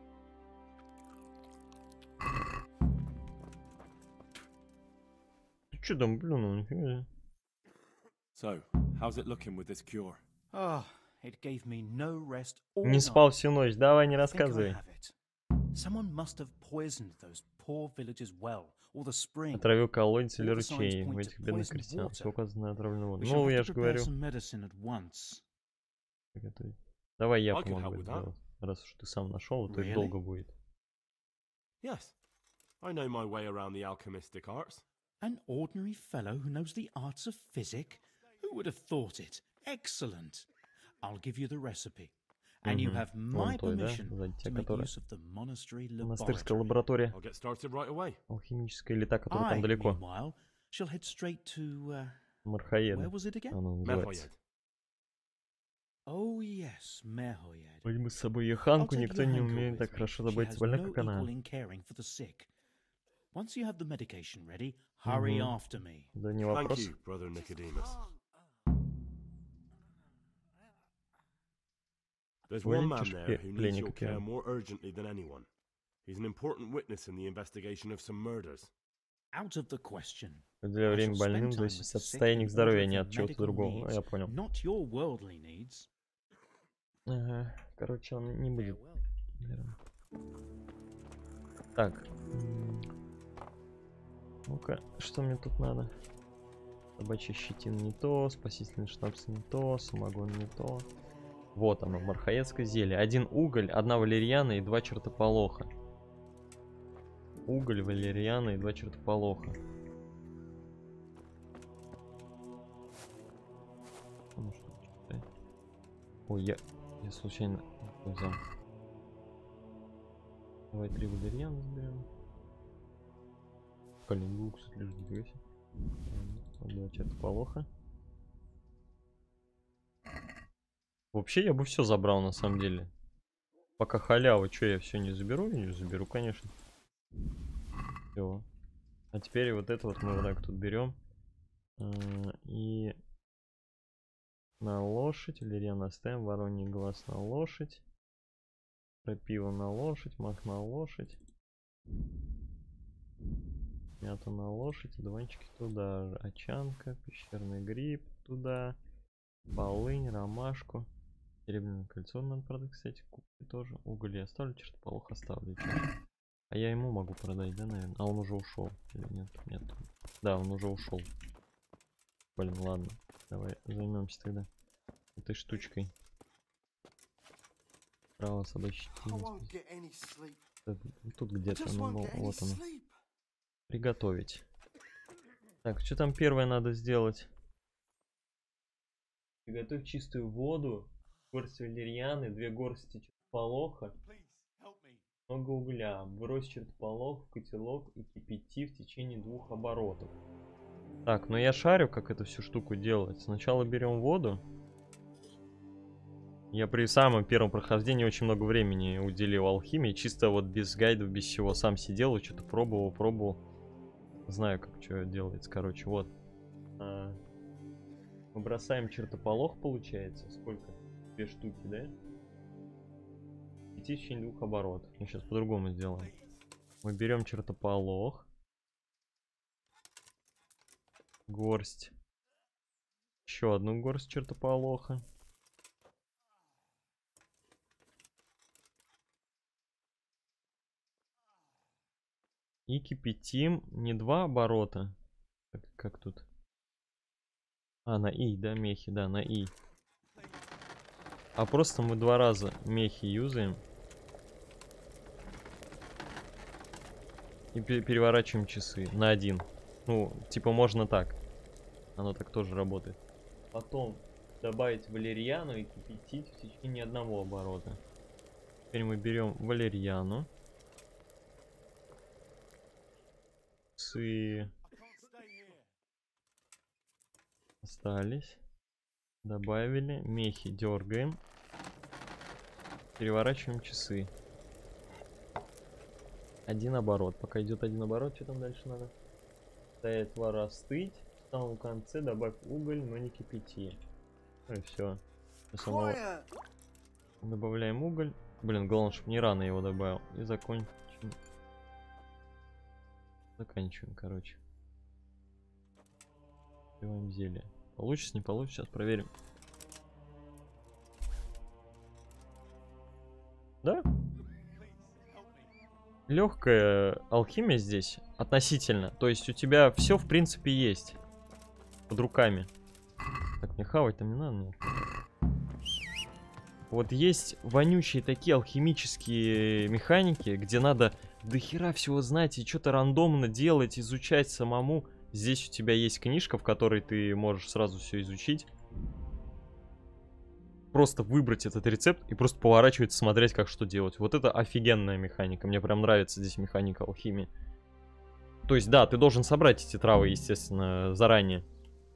Ты чё там, блин, нифига? So, how's it looking with this cure? Oh, it gave me no rest all Не спал night. всю ночь, давай не I think I рассказывай. have it. Someone must have poisoned those poor villagers' well, or the spring. Отравил колодец или All the signs ручей point в to этих бедных poisoned крестьян. water. Все указано на отравленную воду. We shall Ну, have я to же prepare говорю. some medicine at once. Приготовить. Давай я I can помогу help with это that. сделать. Раз уж ты сам нашел, то Really? и долго будет. Yes. I know my way around the alchemistic arts. An ordinary fellow who knows the arts of physic? Who would have thought it? Excellent. I'll give you the recipe. And you Мгм. have Вон my той, да? permission Сзади to тебя, make которая use of the monastery монастырская laboratory. лаборатория. I'll get started right away. Алхимическая или та, которая I, там далеко. meanwhile, shall head straight to, uh, Мархаеда. where was it again? Она называется. Merhoyed. Oh, yes, Merhoyed. Возьму с собой I'll Еханку, take никто не Johanka умеет with так me. хорошо She заботиться has больных, no как она. equal in caring for the sick. Once you have the medication ready, hurry Мгм. after me. Да не Thank вопрос. you, brother Nicodemus. There's one man Вылечишь there пле- who needs пленника your care первым. more urgently than anyone. He's an important witness in the investigation of some murders. Out of the question. Для I время shall больным spend time зависит with the от sick состояния in их order здоровья, of не their от чего-то medical другого. Ну, needs, я понял. not your worldly needs. Ага. Короче, он не будет. Наверное. Так. м, Ну-ка, что мне тут надо? Собачья щетина не то, спасительный шнапс не то, самогон не то. Вот оно, мархаедское зелье. Один уголь, одна валерьяна и два чертополоха. Уголь, валерьяна и два чертополоха. Ну, что читать? Ой, я, я случайно взял. Давай три валерьяна заберем. Калингу, кстати, лежит в весе. Два чертополоха. Вообще я бы все забрал на самом деле. Пока халява, что я все не заберу? Не заберу, конечно. Все. А теперь вот это вот мы вот так тут берем. И на лошадь. Валерьяна оставим. Вороний глаз на лошадь. Крапива на лошадь. Мак на лошадь. Мята на лошадь. Дуванчики туда же. Очанка. Пещерный гриб туда. Полынь, ромашку. Серебряное кольцо надо продать, кстати. Купи тоже. Уголь я оставлю, чертополох оставлю. Чё? А я ему могу продать, да, наверное? А он уже ушел. Или нет? Нет. Да, он уже ушел. Блин, ладно. Давай займемся тогда этой штучкой. Право собачьей. Тут где-то, ну, ну, вот оно. Приготовить. Так, что там первое надо сделать? Приготовь чистую воду, горсть валерьяны, две горсти чертополоха, много угля. Брось чертополох в котелок и кипяти в течение двух оборотов. Так, ну я шарю, как эту всю штуку делать. Сначала берем воду. Я при самом первом прохождении очень много времени уделил алхимии. Чисто вот без гайдов, без всего. Сам сидел и что-то пробовал, пробовал. Знаю, как что делается. Короче, вот. А, мы бросаем чертополох, получается. Сколько? Две штуки, да? Пяти в течение двух оборотов. Мы сейчас по-другому сделаем. Мы берем чертополох. Горсть. Еще одну горсть чертополоха. И кипятим не два оборота. Как, как тут? А, на И, да, мехи, да, на И. А просто мы два раза мехи юзаем. И переворачиваем часы на один. Ну, типа можно так. Оно так тоже работает. Потом добавить валерьяну и кипятить в течение одного оборота. Теперь мы берем валерьяну. Часы остались. Добавили. Мехи дергаем. Переворачиваем часы. Один оборот. Пока идет один оборот, что там дальше надо? Ставить отвар остыть. В самом конце добавь уголь, но не кипяти. Ну и все. Самого... Добавляем уголь. Блин, главное, чтобы не рано его добавил. И закончим. Заканчиваем, короче. Делаем зелье. Получится, не получится, сейчас проверим. Да? Легкая алхимия здесь относительно. То есть у тебя все в принципе есть под руками. Так, мне хавать там не надо. Нет. Вот есть вонючие такие алхимические механики, где надо дохера всего знать и что-то рандомно делать, изучать самому. Здесь у тебя есть книжка, в которой ты можешь сразу все изучить. Просто выбрать этот рецепт и просто поворачивать, смотреть, как что делать. Вот это офигенная механика. Мне прям нравится здесь механика алхимии. То есть, да, ты должен собрать эти травы, естественно, заранее.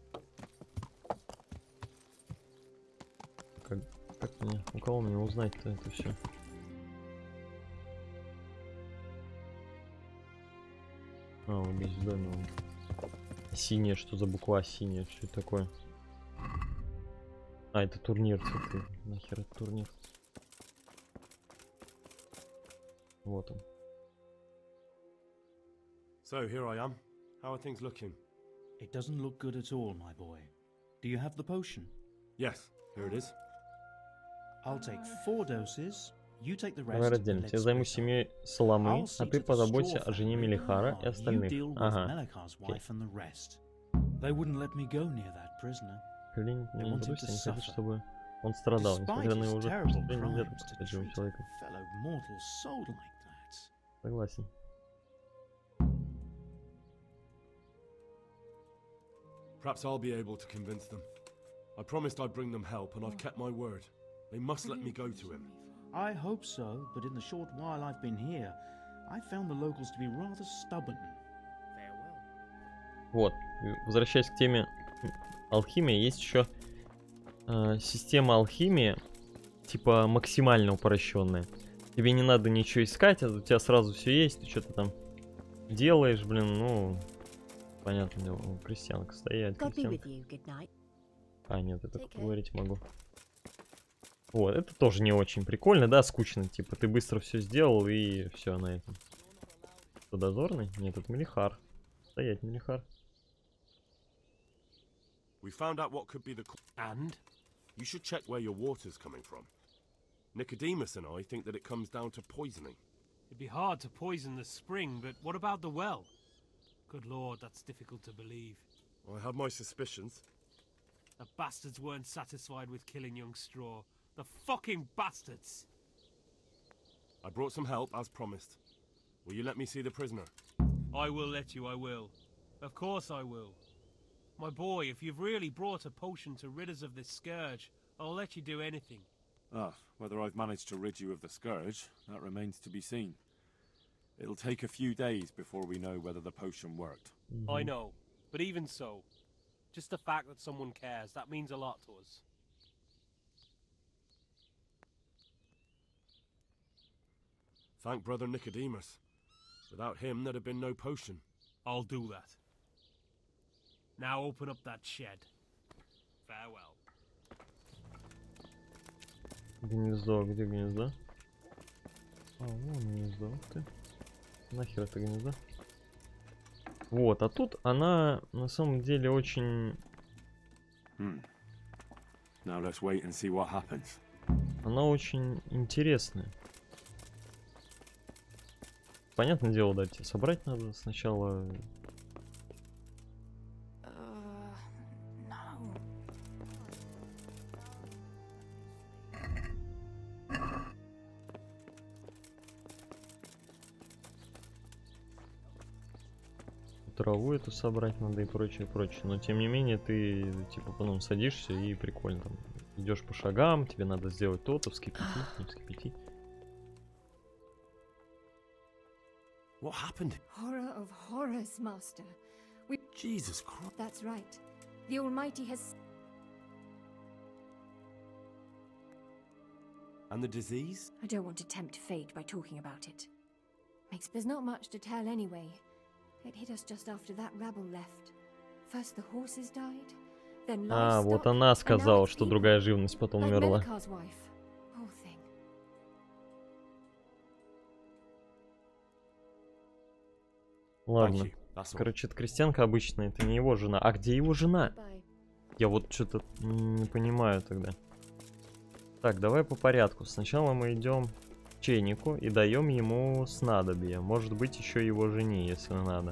Как, как мне, у кого мне узнать-то это все? А, вот здесь в доме он. Синяя, что за буква синяя? Что это такое? А, это турнир, ты. Нахер это турнир? Вот он. So here I am. How are things looking? It doesn't look good at all, my boy. Do you have the potion? Yes, here it is. I'll take four doses. You take the Давай rest. разделим. Я займусь семьей Соломы, а ты позаботься о жене Мелихара и остальных. Ага. Окей. They wouldn't let me go near that prisoner. Клин, не брось, я не хочу, чтобы он страдал, несмотря на его ужасное преступление, нельзя поступать живым человеком. Согласен. Perhaps I'll be able to convince them. I promised I'd bring them help, and I've kept my word. They must let me go to him. I hope so, but in the short while I've been here, I found the locals to be rather stubborn. Вот, возвращаясь к теме алхимии, есть еще э, система алхимии, типа максимально упрощенная. Тебе не надо ничего искать, а у тебя сразу все есть, ты что-то там делаешь, блин, ну, понятно дело, крестьянка стоять, крестьянка. А, нет, я только говорить могу. Вот, это тоже не очень прикольно, да, скучно, типа, ты быстро все сделал и все на этом. Кто дозорный? Нет, это Мелихар. Стоять, Мелихар. We found out what could be the... And? You should check where your water's coming from. Nicodemus and I think that it comes down to poisoning. It'd be hard to poison the spring, but what about the well? Good lord, that's difficult to believe. I have my suspicions. The bastards weren't satisfied with killing young Straw. The fucking bastards! I brought some help, as promised. Will you let me see the prisoner? I will let you, I will. Of course I will. My boy, if you've really brought a potion to rid us of this scourge, I'll let you do anything. Ah, whether I've managed to rid you of the scourge, that remains to be seen. It'll take a few days before we know whether the potion worked. Mm-hmm. I know, but even so, just the fact that someone cares, that means a lot to us. Thank Brother Nicodemus. Without him, there'd have been no potion. I'll do that. Now open up that shed. Farewell. Гнездо, где гнездо? А, вон гнездо, ух ты. Нахер это гнездо? Вот, а тут она на самом деле очень... Hmm. Now let's wait and see what happens. Она очень интересная. Понятное дело, да, тебе собрать надо сначала. Uh, no. траву эту собрать надо и прочее, прочее. Но тем не менее ты типа потом садишься и прикольно там идешь по шагам, тебе надо сделать то-то, вскипятить, не вскипятить. What happened? Horror of horrors, Master. We... Jesus Christ. That's right. The Almighty has... And the disease? I don't want to tempt fate by talking about it. Makes... There's not much to tell anyway. It hit us just after that rabble left. First the horses died, then А, livestock, вот она and now сказала, it's что people, другая живность потом like умерла. Melikhar's wife. Poor thing. Ладно. Thank you. That's all. Короче, это крестьянка обычная, это не его жена. А где его жена? Я вот что-то не понимаю тогда. Так, давай по порядку. Сначала мы идем к чайнику и даем ему снадобье. Может быть, еще его жене, если надо.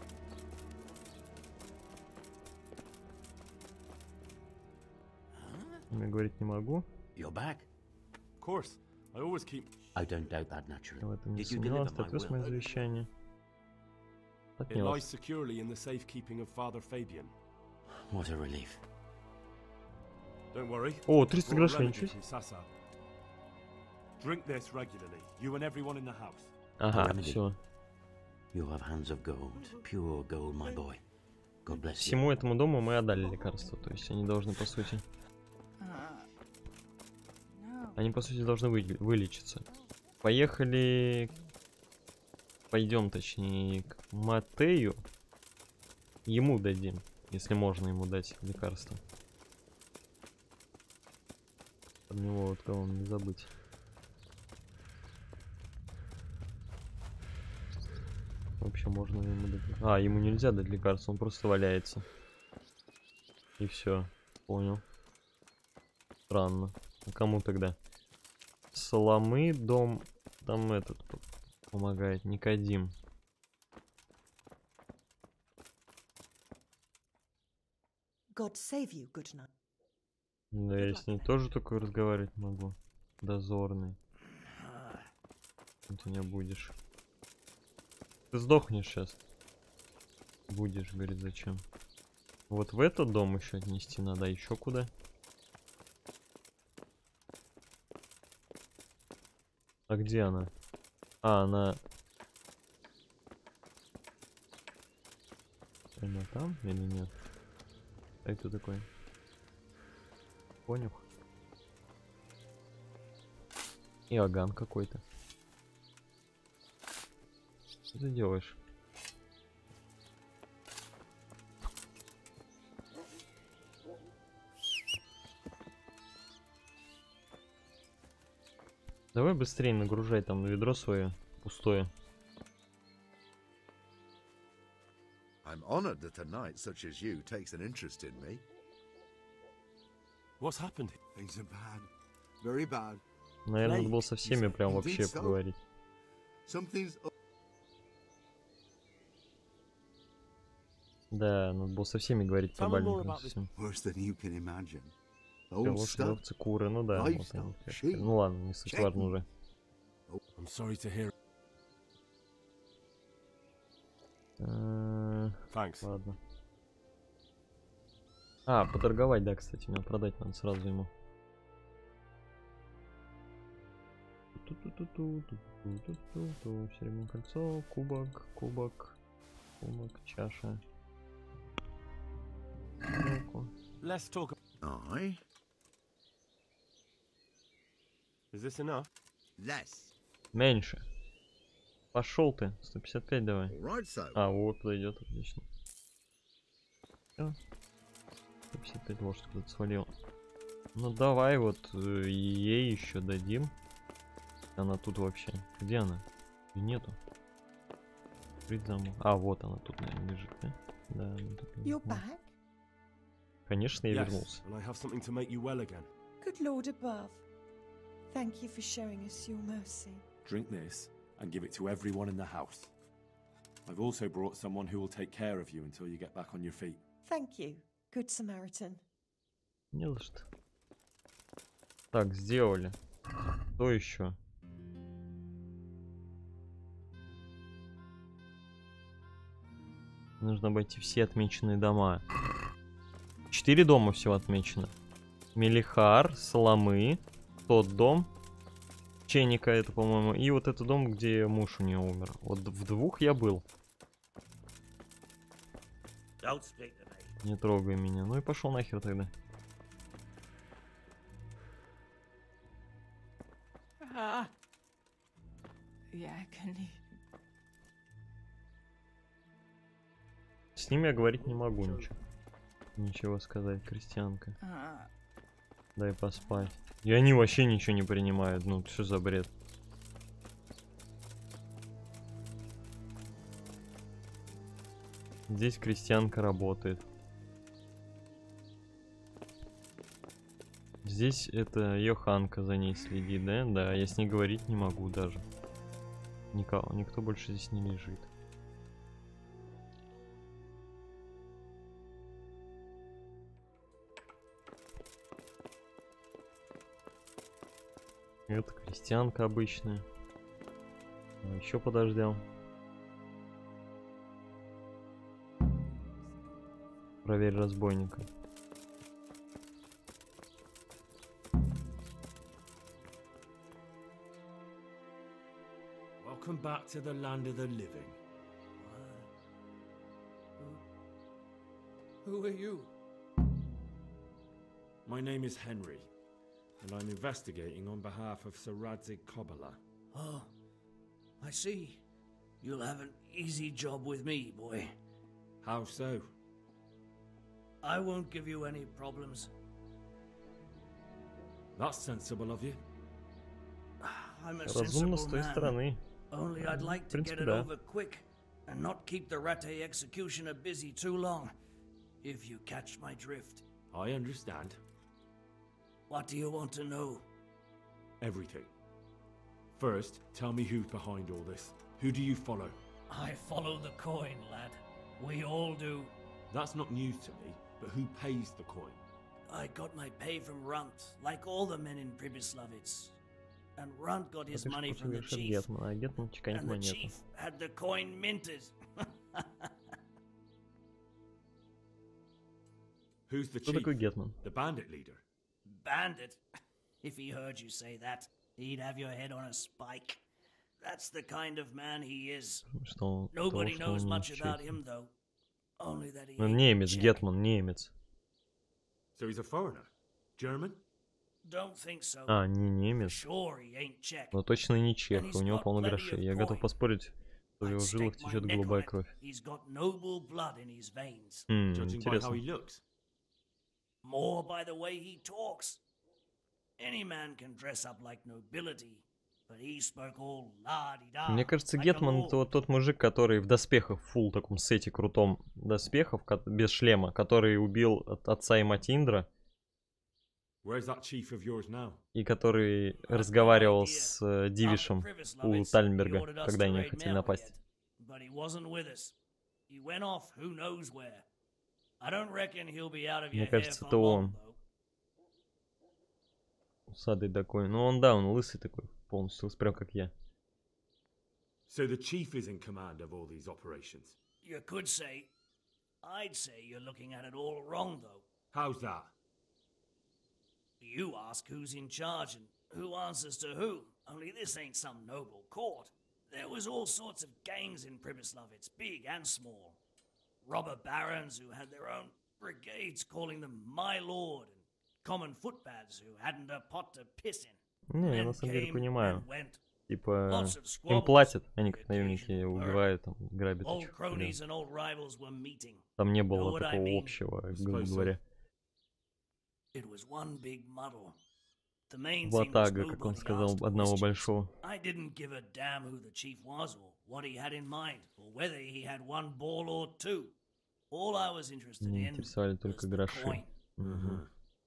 Я говорить не могу. You're back. Of course. I always keep... I don't doubt that, naturally. Я в этом не Did you deliver сомневался. Ты my отвез will? мое завещание. It Отнес. lies securely in the safekeeping of Father Fabian. What a relief. Don't worry. О, триста Brought a грошей, remedy ничего from Sasa. Drink this regularly, you and everyone in the house. Ага, remedy. все. You have hands of gold, pure gold, my boy. God bless you. Всему этому дому мы отдали лекарства. То есть они должны, по сути... Они, по сути, должны вы... вылечиться. Поехали... Пойдем, точнее, к Матею. Ему дадим, если можно ему дать лекарство. Под него вот кого не забыть. Вообще можно ему дать... А, ему нельзя дать лекарство, он просто валяется. И все. Понял. Странно. А кому тогда? Соломы, дом... Там этот помогает. Никодим. God save you, good night. Да, я с ней тоже только разговаривать могу. Дозорный. Ты не будешь. Ты сдохнешь сейчас. Будешь, говорит, зачем? Вот в этот дом еще отнести надо, а еще куда? А где она? А, она... Она там или нет? А это такой? Конюх. Иоганн какой-то. Что ты делаешь? Давай быстрее нагружай там на ведро свое пустое. I'm honored that a knight such as you takes an interest in me. What's happened? Things are bad. Very bad. Наверное, надо было со всеми прям вообще поговорить. Something's... Да, надо было со всеми говорить по больнику. Worse than you can imagine. Лошади, овцы, куры, ну да. Вот они, ну ладно, не суть важно уже. I'm sorry to hear. Thanks. Ладно. А, поторговать, да, кстати, мне продать надо сразу ему. Серебряное кольцо, кубок, кубок, кубок, чаша. Let's talk. Aye. Is this enough? Less. Меньше. Пошел ты. сто пятьдесят пять давай. Right, so. А, вот подойдет, отлично. Всё. сто пятьдесят пять лошадь куда-то свалил. Ну давай вот э, ей еще дадим. Она тут вообще. Где она? И нету. Открыть замок. А, вот она тут, наверное, лежит, да? Да, она тут лежит. You're back? Конечно, я Yes, вернулся. and I have something to make you well again. Good Lord above, thank you for showing us your mercy. Drink this and give it to everyone in the house. I've also brought someone who will take care of you until you get back on your feet. Thank you, Good Samaritan. Не за что. Так, сделали. Что еще? Нужно обойти все отмеченные дома. Четыре дома всего отмечено. Мелихар, Соломы, тот дом, Ченика это, по-моему, и вот этот дом, где муж у нее умер. Вот в двух я был. Не трогай меня. Ну и пошел нахер тогда. А, я не... С ними я говорить не могу ничего. Ничего сказать, крестьянка. А. Дай поспать. И они вообще ничего не принимают. Ну, что за бред? Здесь крестьянка работает. Здесь это Йоханка за ней следит, да? Да, я с ней говорить не могу даже. Никого, никто больше здесь не лежит. Это крестьянка обычная. Еще подождем. Проверь разбойника. Welcome back to the land of the living. Who are you? My name is Henry, and I'm investigating on behalf of Sir Radzig Kobyla. Oh, I see. You'll have an easy job with me, boy. How so? I won't give you any problems. That's sensible of you. I'm a Разумно с sensible той man. стороны. Only I'd like В to get принципе, it да. over quick and not keep the Rattay executioner busy too long, if you catch my drift. I understand. What do you want to know? Everything. First, tell me who's behind all this. Who do you follow? I follow the coin, lad. We all do. That's not news to me, but who pays the coin? I got my pay from Runt, like all the men in Pribyslavitz. And Runt got his money from the chief. Гетмана, а Гетман чеканит And the монету. chief had the coin minted. Who's the Кто chief? такой Гетман? The bandit leader. Bandit? If he heard you say that, he'd have your head on a spike. That's the kind of man he is. Что он, Nobody того, knows что он much about честный. him, though. Only that he Он ain't немец, Czech. Гетман, немец. So he's a foreigner? German? Don't think so. А, не немец. Sure, he ain't Czech. Но точно не чех, And у he's него got полно plenty грошей. of Я готов coin. поспорить, что в его I'd жилах stake my течет neck on голубая it. кровь. He's got noble blood in his veins. М, Judging by how интересно. he looks. More by the way he talks. Any man can dress up like nobility, but he spoke all la-di-da. Мне кажется, like a Гетман lord. это вот тот мужик, который в доспехах, в фул таком сете крутом доспехов, ко- без шлема, который убил от- отца и мать Индра, Where's that chief of yours now? и который разговаривал с э, Дивишем у Тальнберга, когда они хотели напасть. But he wasn't with us. He went off who knows where. I don't reckon he'll be out of your Мне hair кажется, for это long, он. though. Усатый такой. Ну он, да, он лысый такой, полностью, прям как я. So the chief is in command of all these operations. You could say. I'd say you're looking at it all wrong, though. How's that? You ask who's in charge and who answers to who. Only this ain't some noble court. There was all sorts of gangs in Pribyslavitz, big and small. Robber barons who had their own brigades calling them my lord, and common footpads who hadn't a pot to piss in. Не, я Men на самом деле came понимаю. and went. Типа, Lots of им squabbles, платят, они как наемники убивают, там, грабят Old этих. cronies and old rivals were meeting. Там не Know было what I такого mean? общего, грубо Suppose so. говоря. It was one big muddle. The main thing was Ватага, как он nobody сказал, asked одного questions. большого. I didn't give a damn who the chief was or what he had in mind or whether he had one ball or two. All I was interested Меня in интересовали was только the гроши. coin. Мгм.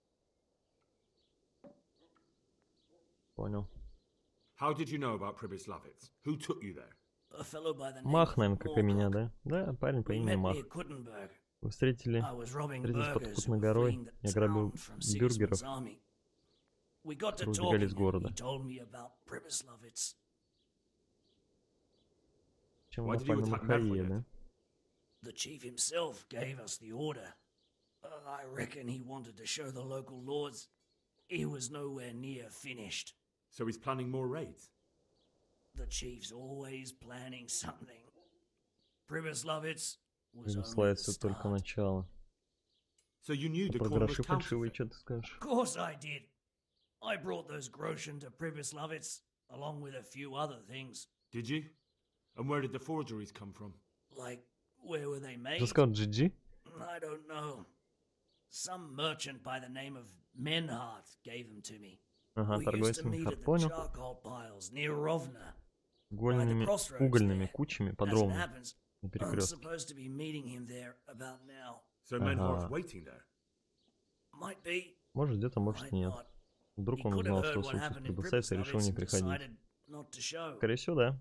Понял. How did you know about Pribyslavitz? Who took you there? A fellow by the name Мах, of наверное, как и меня, Moorcock. да? Да, парень по We имени met Мах. near Kuttenberg. Вы встретили, I was robbing встретились под burghers who Кутной were горой. fleeing the Я грабил town from бюргеров, Sigismund's army. We got to которые talking убегали из and города. he told me about Pribyslavitz. Чем Why вы did you напали на attack Махаия, Medvoyed? да? The chief himself gave us the order. Uh, I reckon he wanted to show the local lords he was nowhere near finished. So he's planning more raids? The chief's always planning something. Pribyslavitz was only the Прибыславец только start. начало. So you knew the Про coin was гроши фальшивые, counterfeit? что ты скажешь? Of course I did. I brought those groschen to Pribyslavitz, along with a few other things. Did you? And where did the forgeries come from? Like, where were they made? Ты сказал джи джи? I don't know. Some merchant by the name of Menhart gave them to me. Ага, We used торговец to meet Менхарт, at the понял. charcoal piles near Rovna. Угольными, угольными кучами под As it Ровно. happens, На I'm перекрестке. supposed to be meeting him there about now. So Menhart's Ага. waiting there? Might be. Может где-то, может и нет. Вдруг он He could have узнал, heard что what случилось happened при in Прибыславце и решил не Pribyslavitz and приходить. decided not to show. Скорее всего, да.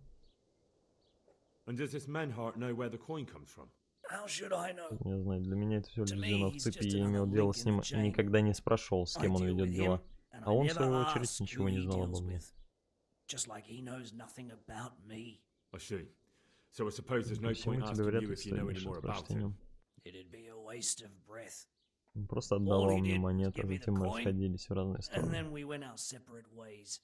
And does this Menhart know where the coin comes from? How should I know? Не знаю, для меня это все To me, звено в he's цепи, just я имел another дело link с in ним the и chain. никогда не спрашивал, с I кем он deal ведет with дела. him, and А I он, в never свою очередь, ask ничего who не he знал обо deals мне. with. Just like he knows nothing about me. I see. So I suppose there's no По всему point тебе asking вряд you ли if you стоит know any больше more about спрашивать о it. нем. It'd be a waste of breath. Он просто All отдавал he мне did was монеты, а give me the затем мы coin, расходились в разные and стороны. then we went our separate ways.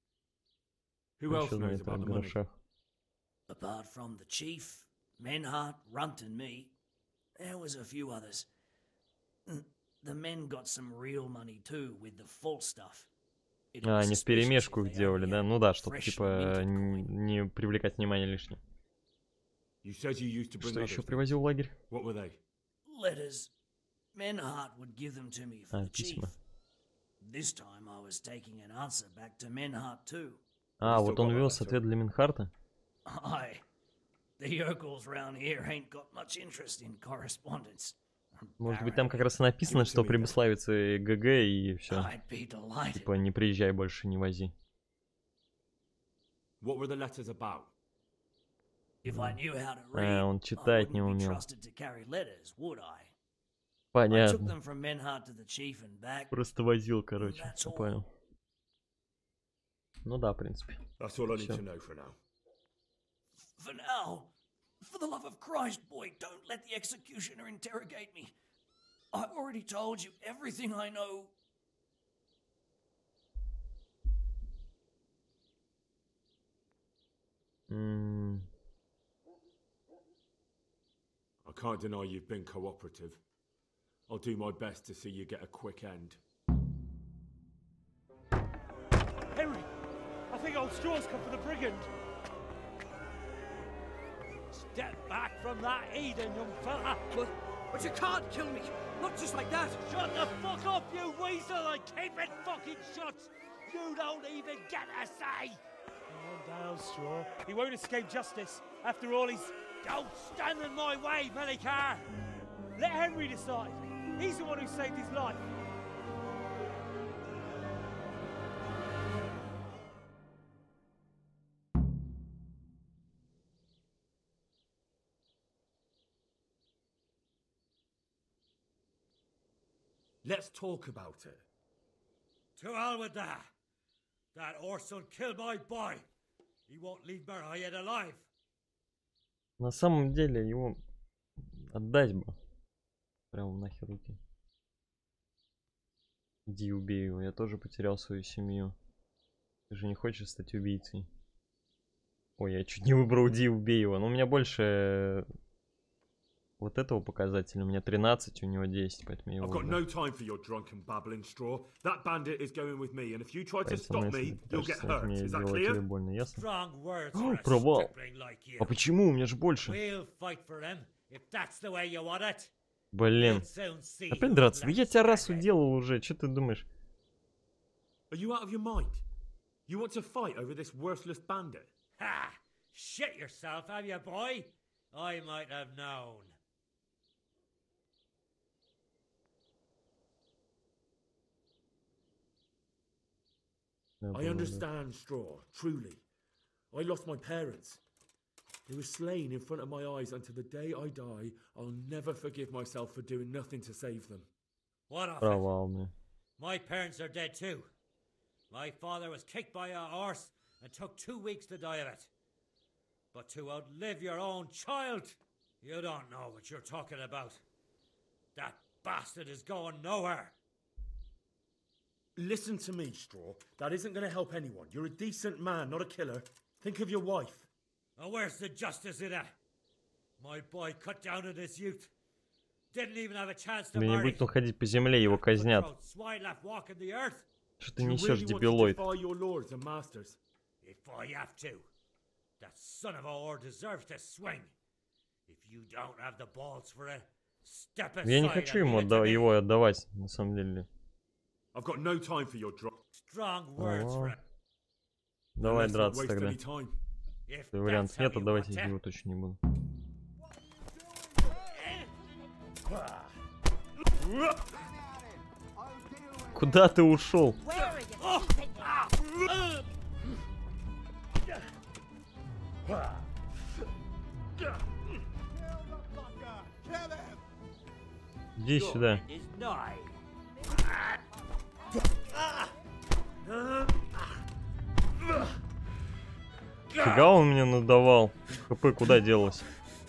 Who Кто else еще knows знает about о the money? грошах? Apart from the chief, Menhart, Runt, and me, there was a few others. Mm, The men got some real money too with the false stuff. It А, was они suspicious вперемешку if их they делали, only да? had Ну да, чтобы fresh типа minted н- не привлекать внимание лишнее. You said you used to bring Что others еще things. привозил в лагерь? What were they? letters. Menhart would give them to me for А, the chief. письма. This time I was taking an answer back to Menhart too. А, вот он вез ответ для Минхарта? Aye. The yokels round here ain't got much interest in correspondence. Может быть, там как раз и написано, что Прибыславицы ГГ и все. I'd be delighted. Типа, не приезжай больше, не вози. What were the letters about? If I knew how to А, read, он I читать не wouldn't be умел. trusted to carry letters, would I? I took Понятно. them from Menhart to the chief and back. Просто возил, короче. That's Я all. понял. Ну да, в принципе. That's all I need Всё. to know for now. For now, for the love of Christ, boy, don't let the executioner interrogate me. I've already told you everything I know. М, I can't deny you've been cooperative. I'll do my best to see you get a quick end. Henry, I think old Straw's come for the brigand. Step back from that heathen, young fella. But, but you can't kill me. Not just like that. Shut the fuck up, you weasel, and keep it fucking shut. You don't even get a say. Calm down, Straw. He won't escape justice. After all, he's... Don't stand in my way, Melikar. Let Henry decide. He's the one who saved his life. Let's talk about it. To hell with that. That Orson killed my boy. He won't leave Merhayed alive. На самом деле его отдать бы. Прям нахер руки. Иди убей его, я тоже потерял свою семью. Ты же не хочешь стать убийцей? Ой, я чуть не выбрал Ди, убей его. Но у меня больше вот этого показателя. У меня тринадцать, у него десять, поэтому я его I've got выбрал. no time for your drunken babbling, Straw. That bandit is going with me, and if you try to Поэтому, stop если me, ты you'll пытаешься get снять hurt. меня, я Is that сделаю тебе clear? больно, ясно? Strong words О, for a провал! stripling like you. А почему? У меня же больше. We'll fight for him, if that's the way you want it. Блин. We'll soon see Опять who's драться? Да left я тебя раз standing. уделал уже, что ты думаешь? Are you out of your mind? You want to fight over this worthless bandit? Ha! Shit yourself, have you, boy? I might have known. I understand, Straw, truly. I lost my parents. They were slain in front of my eyes until the day I die. I'll never forgive myself for doing nothing to save them. What of it? Провал, мне. My parents are dead too. My father was kicked by a horse and took two weeks to die of it. But to outlive your own child, You don't know what you're talking about. That bastard is going nowhere. Listen to me, Straw. That isn't going to help anyone. You're a decent man, not a killer. Think of your wife. Now where's the justice in that? My boy cut down on his youth. Didn't even have a chance to marry. Где-нибудь он ходить по земле, его казнят. Swine left walking the earth. Что ты несешь, дебилоид? If I have to, that son of a whore deserves to swing. If you don't have the balls for it, step aside. Я не хочу ему отда его отдавать, на самом деле. I've got no time for your drop. Strong words for it. Давай драться тогда. Если вариантов нет, давайте я его точно не буду. Куда ты ушел? Иди сюда. Фига он мне надавал. ХП куда делось?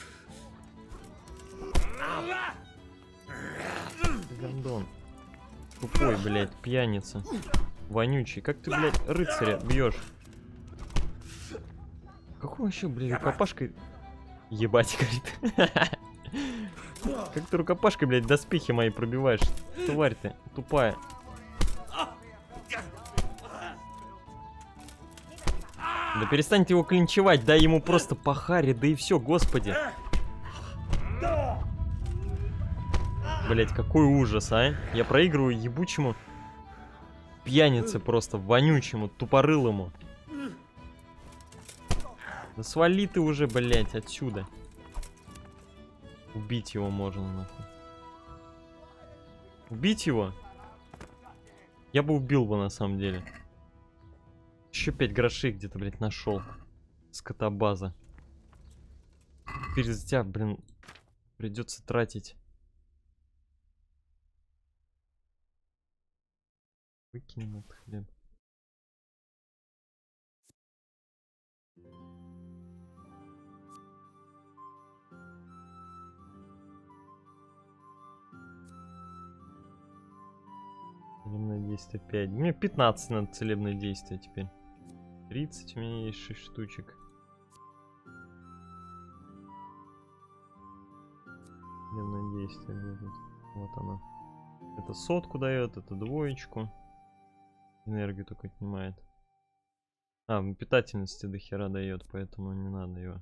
Гандон. Тупой, блядь, пьяница. Вонючий. Как ты, блядь, рыцаря бьешь? Какой вообще, блядь, рукопашкой... Ебать, говорит. Как ты рукопашкой, блядь, доспехи мои пробиваешь? Тварь ты, тупая. Да перестаньте его клинчевать, дай ему просто по харе, да и все, господи. Блять, какой ужас, а? Я проигрываю ебучему пьянице просто, вонючему, тупорылому. Да свали ты уже, блять, отсюда. Убить его можно, нахуй. Убить его? Я бы убил бы, на самом деле. Еще пять грошей где-то, блядь, нашел. Скотобаза. Теперь за тебя, блин, придется тратить. Выкинем этот хлеб. Целебное действие пять. Мне пятнадцать надо целебное действие теперь. тридцать, у меня есть шесть штучек. Целебное действие, где тут? Вот оно. Это сотку дает, это двоечку. Энергию только отнимает. А, питательности до хера дает, поэтому не надо его.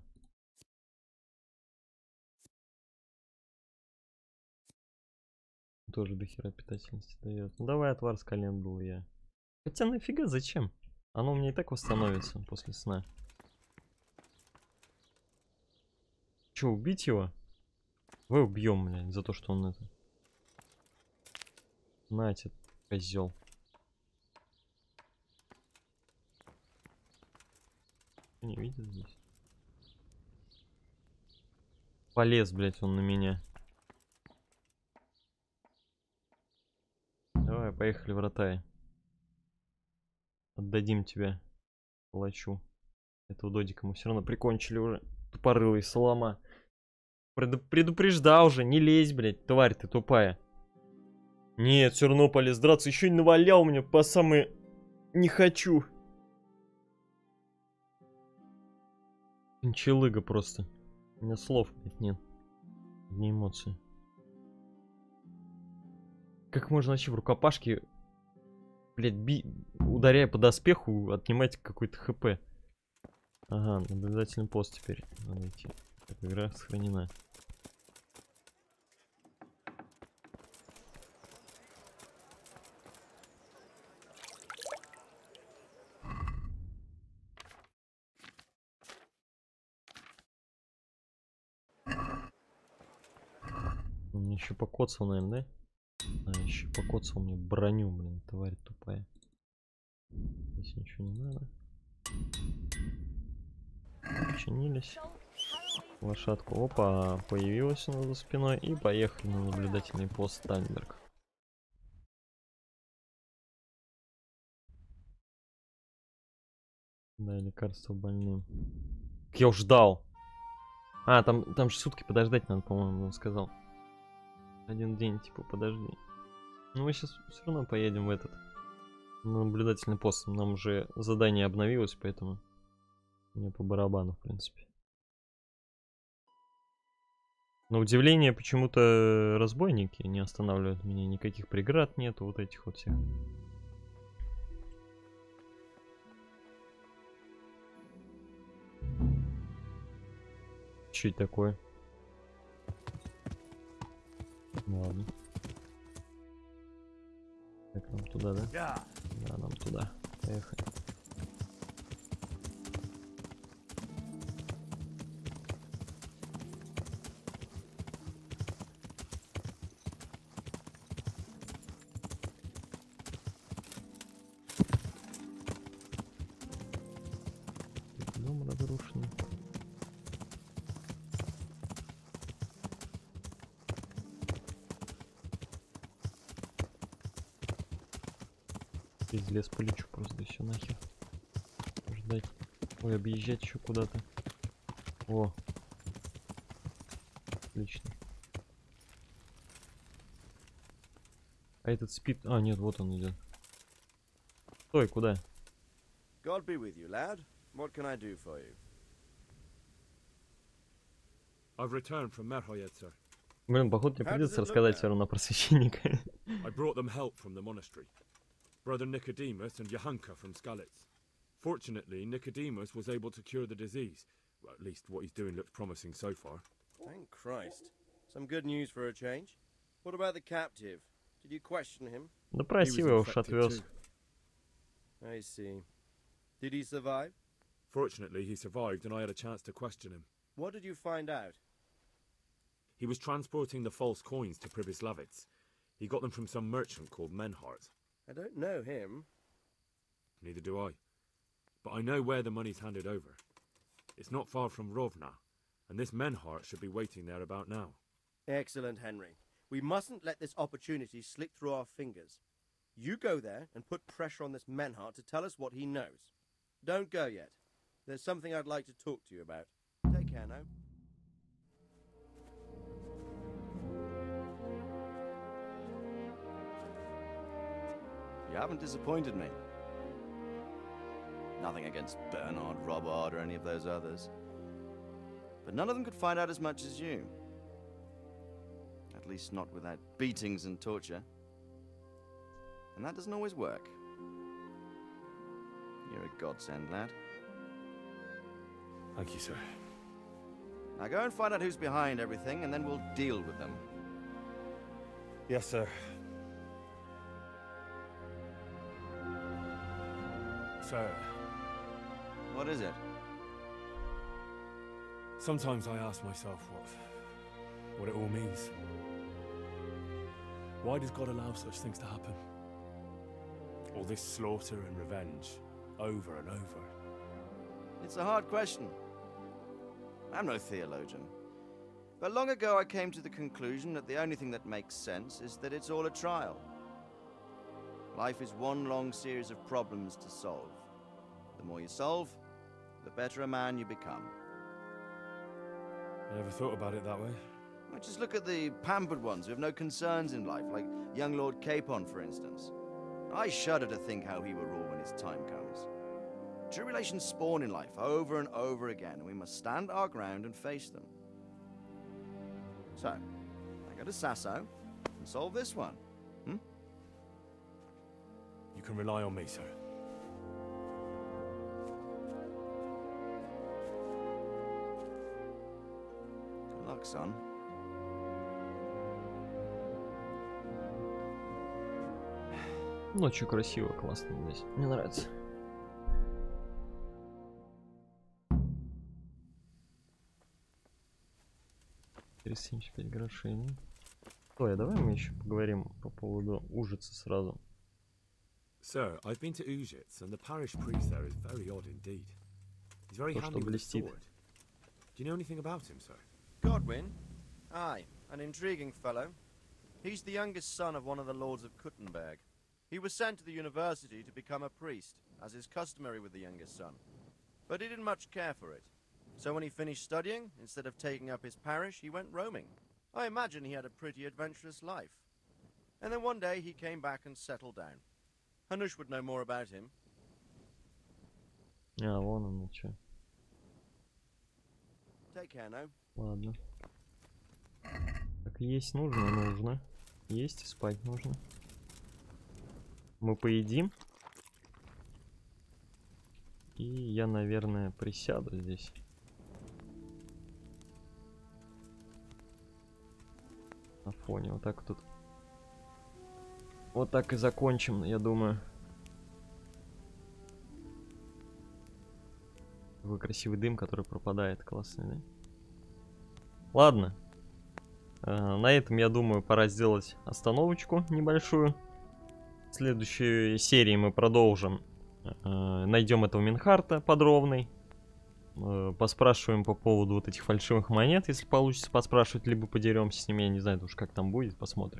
Тоже до хера питательности дает. Ну давай отвар с календулы я. Хотя нафига, зачем? Оно у меня и так восстановится после сна. Че, убить его? Давай убьем, блядь, за то, что он это... Нате, козел. Не видит здесь. Полез, блядь, он на меня. Давай, поехали, вратай. Отдадим тебя палачу. Этого додика мы все равно прикончили уже. Тупорылый солома. Преду предупреждал уже, не лезь, блядь, тварь ты тупая. Нет, все равно полез драться. Еще не навалял мне по самые... Не хочу. Челыга просто. У меня слов, блядь, нет. Не эмоции. Как можно вообще в рукопашке, блядь, би... ударяя по доспеху, отнимать какой-то хп? Ага, наблюдательный пост теперь. Надо идти. Так, игра сохранена. Он мне еще покоцал, наверное, да? А, еще покоцал мне броню, блин, тварь тупая. Здесь ничего не надо. Починились. Лошадку, опа, появилась у нас за спиной. И поехали на наблюдательный пост Таннберг. Да, лекарство больным. Я уж ждал. А, там, там же сутки подождать надо, по-моему, он сказал. Один день, типа, подожди. Ну, мы сейчас все равно поедем в этот на наблюдательный пост. Нам уже задание обновилось, поэтому мне по барабану, в принципе. На удивление, почему-то разбойники не останавливают меня. Никаких преград нету, вот этих вот всех. Что это такое? Ладно. Так, нам туда, да? Да, нам туда. Поехали. Дом разрушенный. Из лес полечу просто, все нахер. Ждать. Ой, объезжать еще куда-то. О. Отлично. А этот спит... А, нет, вот он идет. Стой, куда? God be with you, lad. What can I do for you? I've returned from Merhoyed, sir. Блин, походу мне придется рассказать все равно про священника. I brought them help from the monastery. Brother Nicodemus and Johanka from Skalitz. Fortunately, Nicodemus was able to cure the disease. Well, at least what he's doing looks promising so far. Thank Christ. Some good news for a change. What about the captive? Did you question him? Допросил его, уж отвез. I see. Did he survive? Fortunately, he survived and I had a chance to question him. What did you find out? He was transporting the false coins to Pribyslavitz. He got them from some merchant called Menhart. I don't know him. Neither do I. But I know where the money's handed over. It's not far from Rovna, and this Menhart should be waiting there about now. Excellent, Henry. We mustn't let this opportunity slip through our fingers. You go there and put pressure on this Menhart to tell us what he knows. Don't go yet. There's something I'd like to talk to you about. Take care now. You haven't disappointed me. Nothing against Bernard, Robard, or any of those others. But none of them could find out as much as you. At least not without beatings and torture. And that doesn't always work. You're a godsend, lad. Thank you, sir. Now go and find out who's behind everything, and then we'll deal with them. Yes, sir. Sir. What is it? Sometimes I ask myself what, what it all means. Why does God allow such things to happen? All this slaughter and revenge, over and over. It's a hard question. I'm no theologian. But long ago I came to the conclusion that the only thing that makes sense is that it's all a trial. Life is one long series of problems to solve. The more you solve, the better a man you become. I never thought about it that way. Well, just look at the pampered ones who have no concerns in life, like young Lord Capon, for instance. I shudder to think how he will rule when his time comes. Tribulations spawn in life over and over again, and we must stand our ground and face them. So, I go to Sasso and solve this one. Hmm? You can rely on me, sir. Good luck, son. Ночью красиво, классно здесь. Мне нравится. семьдесят пять грошей. Ну. Стой, давай мы еще поговорим по поводу Ужица сразу. Sir, I've been to Ujits, and the parish priest there is very odd indeed. He's very handy with a sword. Do you know anything about him, sir? Godwin? Aye, an intriguing fellow. He's the youngest son of one of the lords of Kuttenberg. He was sent to the university to become a priest, as is customary with the youngest son. But he didn't much care for it. So when he finished studying, instead of taking up his parish, he went roaming. I imagine he had a pretty adventurous life. And then one day he came back and settled down. Hanush would know more about him. А, вон он, что. Take care now. Ладно. Так, есть нужно, нужно. Есть и спать нужно. Мы поедим. И я, наверное, присяду здесь. На фоне. Вот так тут. Вот так и закончим, я думаю. Такой красивый дым, который пропадает. Классный, да? Ладно. Э, на этом, я думаю, пора сделать остановочку небольшую. В следующей серии мы продолжим. Э, найдем этого Минхарта подробный. Э, поспрашиваем по поводу вот этих фальшивых монет, если получится поспрашивать, либо подеремся с ними. Я не знаю уж, как там будет, посмотрим.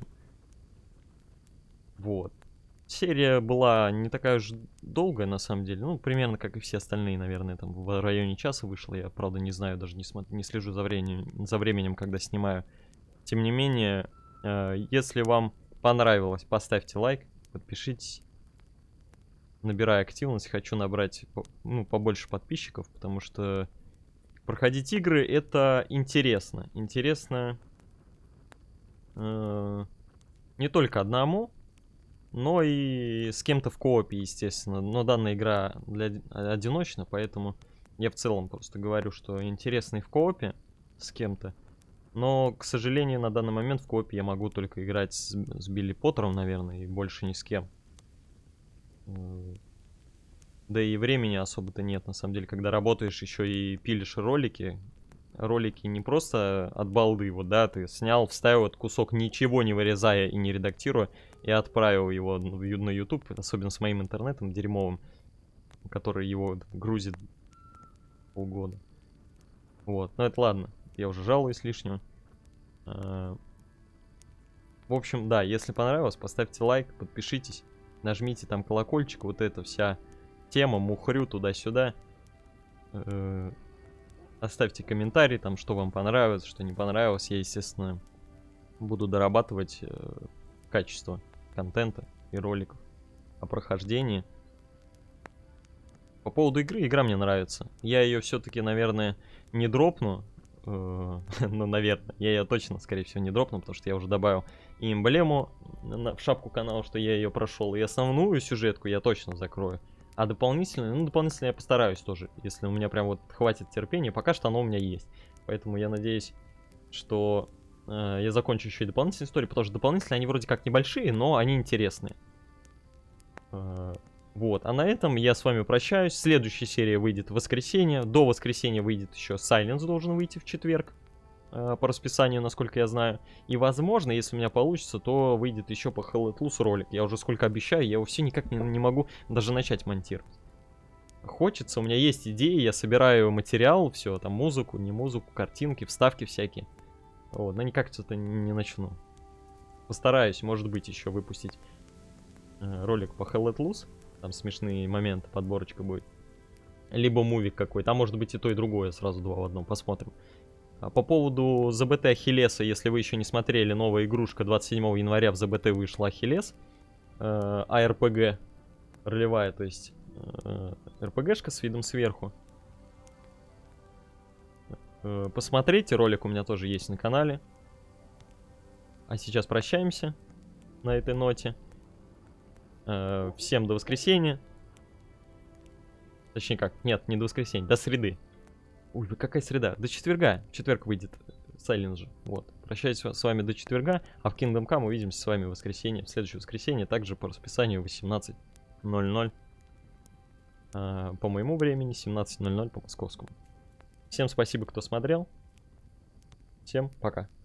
Вот. Серия была не такая уж долгая, на самом деле. Ну, примерно как и все остальные, наверное, там в районе часа вышла. Я, правда, не знаю, даже не, смотр... не слежу за временем, за временем, когда снимаю. Тем не менее, э, если вам понравилось, поставьте лайк, подпишитесь. Набираю активность, хочу набрать, ну, побольше подписчиков, потому что проходить игры — это интересно. Интересно э, не только одному, но и с кем-то в коопе, естественно. Но данная игра для одиночна, поэтому я в целом просто говорю, что интересно и в коопе с кем-то. Но, к сожалению, на данный момент в коопе я могу только играть с, с Билли Поттером, наверное, и больше ни с кем. Да и времени особо-то нет, на самом деле, когда работаешь еще и пилишь ролики. Ролики не просто от балды, вот, да, ты снял, вставил этот кусок, ничего не вырезая и не редактируя, и отправил его на YouTube, особенно с моим интернетом дерьмовым, который его грузит полгода. Вот, ну это ладно, я уже жалуюсь лишнего. В общем, да, если понравилось, поставьте лайк, подпишитесь, нажмите там колокольчик, вот эта вся тема, мухрю туда-сюда. Оставьте комментарий, там, что вам понравилось, что не понравилось. Я, естественно, буду дорабатывать э, качество контента и роликов о прохождении. По поводу игры, игра мне нравится. Я ее все-таки, наверное, не дропну. Э, ну, наверное, я ее точно, скорее всего, не дропну, потому что я уже добавил и эмблему на, в шапку канала, что я ее прошел, и основную сюжетку я точно закрою. А дополнительно, ну, дополнительно я постараюсь тоже, если у меня прям вот хватит терпения. Пока что оно у меня есть. Поэтому я надеюсь, что э, я закончу еще и дополнительные истории, потому что дополнительные, они вроде как небольшие, но они интересные. Э, вот, а на этом я с вами прощаюсь. Следующая серия выйдет в воскресенье. До воскресенья выйдет еще Silence, должен выйти в четверг. По расписанию, насколько я знаю. И возможно, если у меня получится, то выйдет еще по Hell Let Loose ролик. Я уже сколько обещаю, я его все никак не, не могу даже начать монтировать. Хочется, у меня есть идеи, я собираю материал, все, там музыку, не музыку, картинки, вставки всякие. Вот, но никак что-то не, не начну. Постараюсь, может быть, еще выпустить э, ролик по Hell Let Loose. Там смешные моменты, подборочка будет. Либо мувик какой-то, а может быть и то, и другое, сразу два в одном, посмотрим. По поводу зэ бэ тэ Ахиллеса, если вы еще не смотрели, новая игрушка двадцать седьмого января в зэ бэ тэ вышла Ахиллес. Э, а эр пэ гэ ролевая, то есть э, эр пэ гэшка с видом сверху. Э, посмотрите, ролик у меня тоже есть на канале. А сейчас прощаемся на этой ноте. Э, всем до воскресенья. Точнее как, нет, не до воскресенья, до среды. Ой, какая среда? До четверга. В четверг выйдет Silence же. Вот. Прощаюсь с вами до четверга. А в Kingdom Come увидимся с вами в воскресенье. В следующее воскресенье. Также по расписанию восемнадцать ноль ноль. А, по моему времени. семнадцать ноль ноль по московскому. Всем спасибо, кто смотрел. Всем пока.